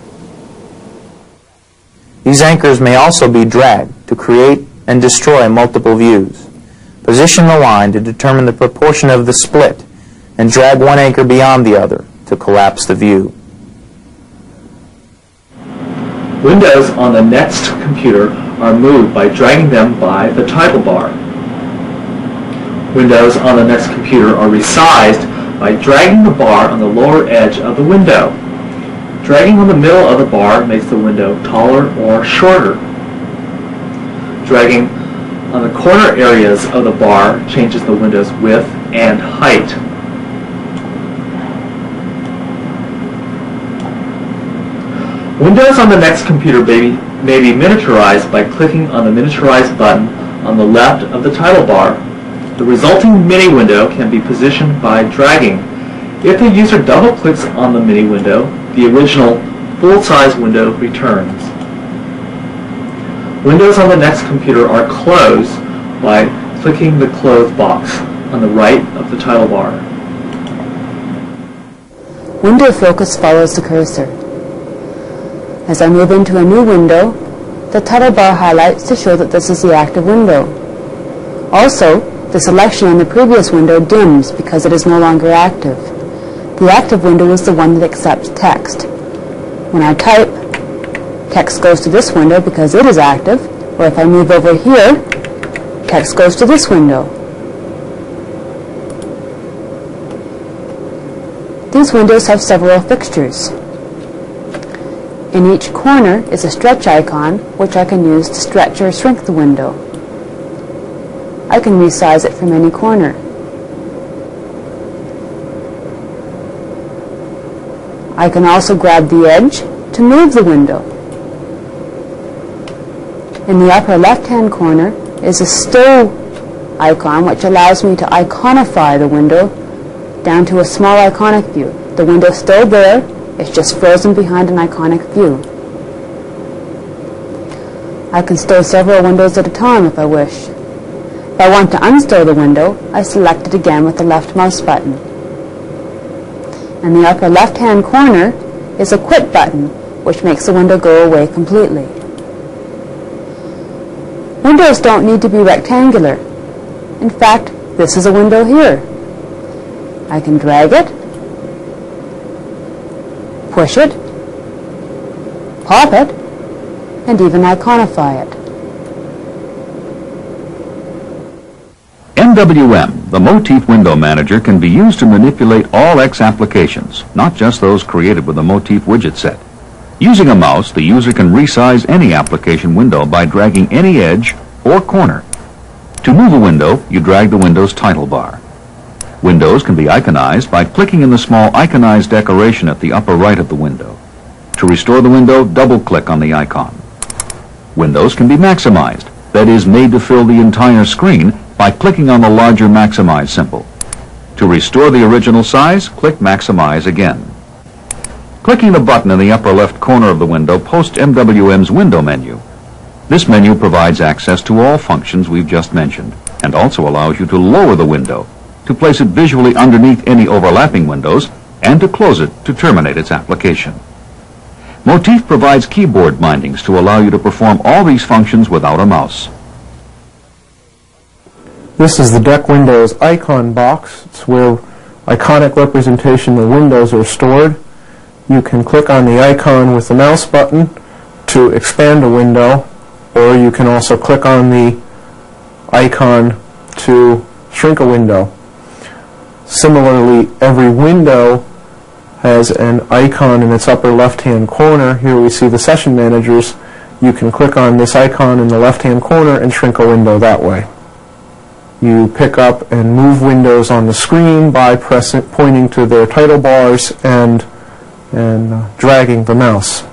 These anchors may also be dragged to create and destroy multiple views. Position the line to determine the proportion of the split and drag one anchor beyond the other to collapse the view.
Windows on the next computer are moved by dragging them by the title bar. Windows on the next computer are resized by dragging the bar on the lower edge of the window. Dragging on the middle of the bar makes the window taller or shorter. Dragging on the corner areas of the bar changes the window's width and height. Windows on the next computer may be, may be miniaturized by clicking on the Miniaturize button on the left of the title bar. The resulting mini window can be positioned by dragging. If the user double-clicks on the mini window, the original full-size window returns. Windows on the next computer are closed by clicking the Close box on the right of the title bar.
Window focus follows the cursor. As I move into a new window, the title bar highlights to show that this is the active window. Also, the selection on the previous window dims because it is no longer active. The active window is the one that accepts text. When I type, text goes to this window because it is active, or if I move over here, text goes to this window. These windows have several fixtures. In each corner is a stretch icon, which I can use to stretch or shrink the window. I can resize it from any corner. I can also grab the edge to move the window. In the upper left-hand corner is a stow icon, which allows me to iconify the window down to a small iconic view. The window is still there, it's just frozen behind an iconic view. I can stow several windows at a time if I wish. If I want to unstow the window, I select it again with the left mouse button. In the upper left-hand corner is a Quit button, which makes the window go away completely. Windows don't need to be rectangular. In fact, this is a window here. I can drag it, push it, pop it, and even iconify it.
M W M, the Motif Window Manager, can be used to manipulate all X applications, not just those created with the Motif widget set. Using a mouse, the user can resize any application window by dragging any edge or corner. To move a window, you drag the window's title bar. Windows can be iconized by clicking in the small iconized decoration at the upper right of the window. To restore the window, double-click on the icon. Windows can be maximized, that is, made to fill the entire screen by clicking on the larger maximize symbol. To restore the original size, click Maximize again. Clicking the button in the upper left corner of the window posts M W M's window menu. This menu provides access to all functions we've just mentioned, and also allows you to lower the window, to place it visually underneath any overlapping windows, and to close it to terminate its application. Motif provides keyboard bindings to allow you to perform all these functions without a mouse.
This is the Deck Windows icon box. It's where iconic representation of windows are stored. You can click on the icon with the mouse button to expand a window, or you can also click on the icon to shrink a window. Similarly, every window has an icon in its upper left-hand corner. Here we see the session managers. You can click on this icon in the left-hand corner and shrink a window that way. You pick up and move windows on the screen by pressing, pointing to their title bars and, and uh, dragging the mouse.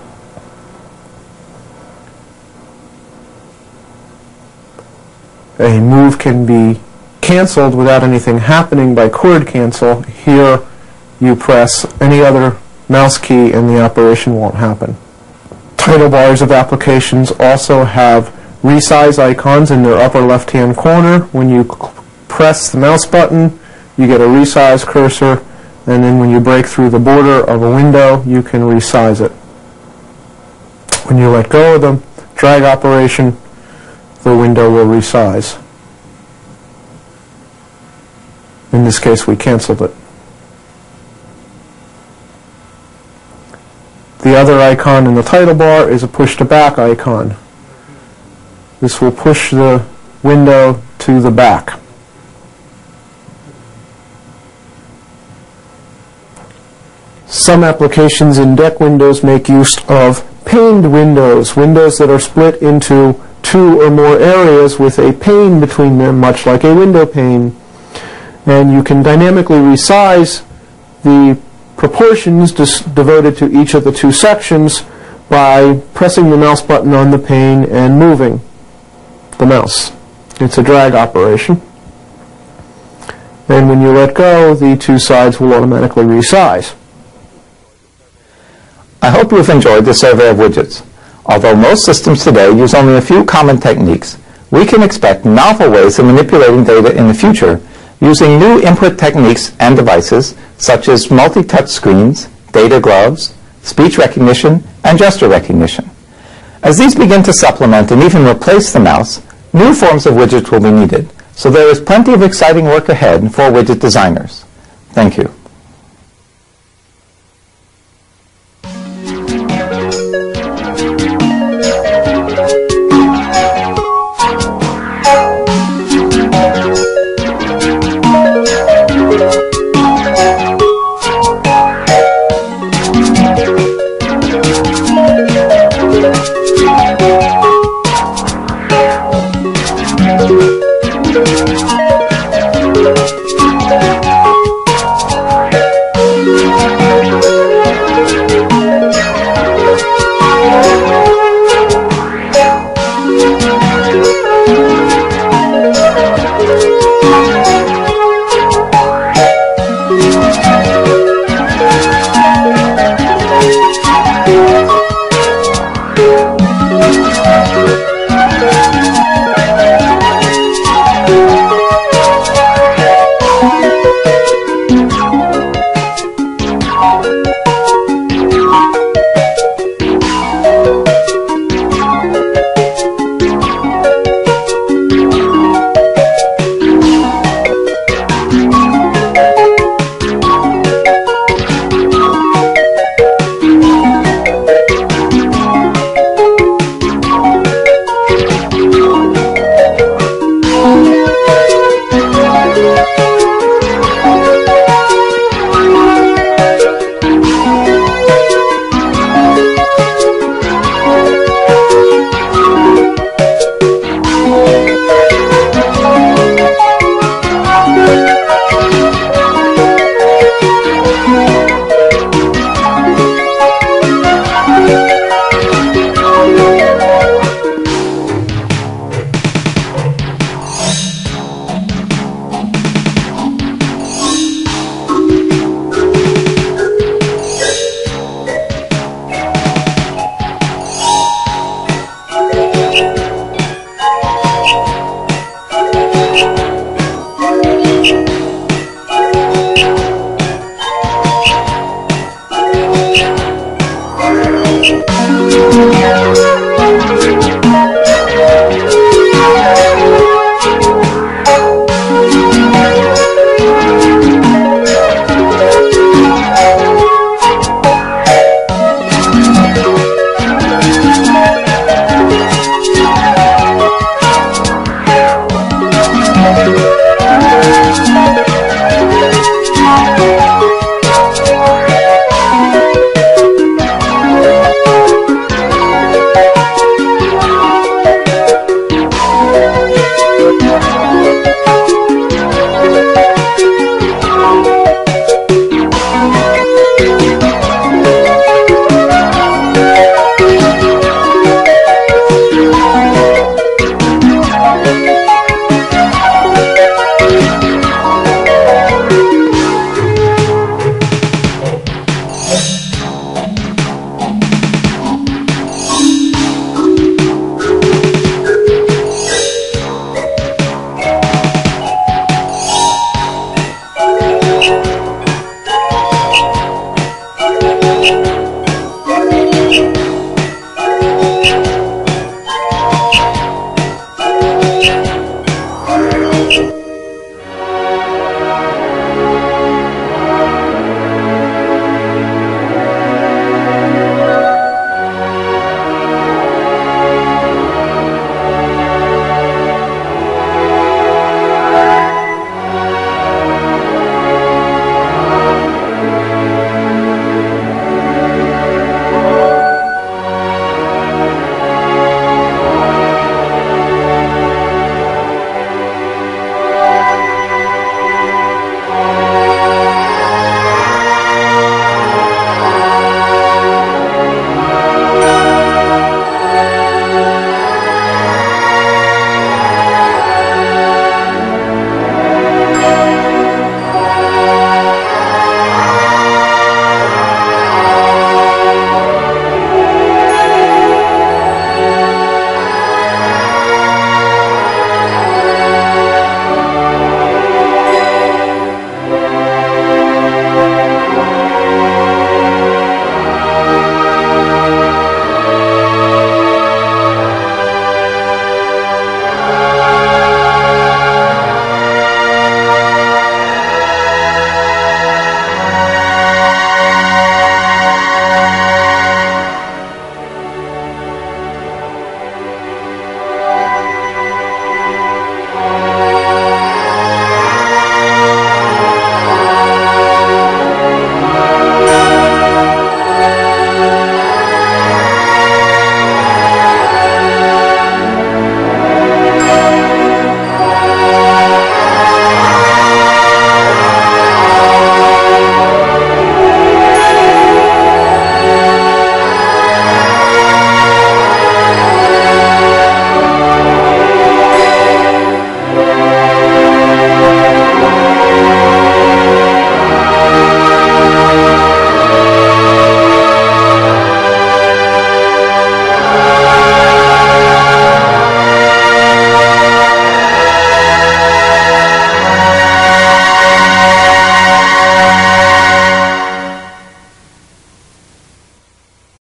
A move can be canceled without anything happening by cord cancel. Here you press any other mouse key and the operation won't happen. Title bars of applications also have resize icons in their upper left-hand corner. When you press the mouse button, you get a resize cursor, and then when you break through the border of a window, you can resize it. When you let go of the drag operation, the window will resize. In this case, we canceled it. The other icon in the title bar is a push-to-back icon. This will push the window to the back. Some applications in Deck Windows make use of paned windows, windows that are split into two or more areas with a pane between them, much like a window pane. And you can dynamically resize the proportions devoted to each of the two sections by pressing the mouse button on the pane and moving the mouse. It's a drag operation. And when you let go, the two sides will automatically resize.
I hope you've enjoyed the survey of widgets. Although most systems today use only a few common techniques, we can expect novel ways of manipulating data in the future using new input techniques and devices such as multi-touch screens, data gloves, speech recognition, and gesture recognition. As these begin to supplement and even replace the mouse, new forms of widgets will be needed, so there is plenty of exciting work ahead for widget designers. Thank you.
Thank you.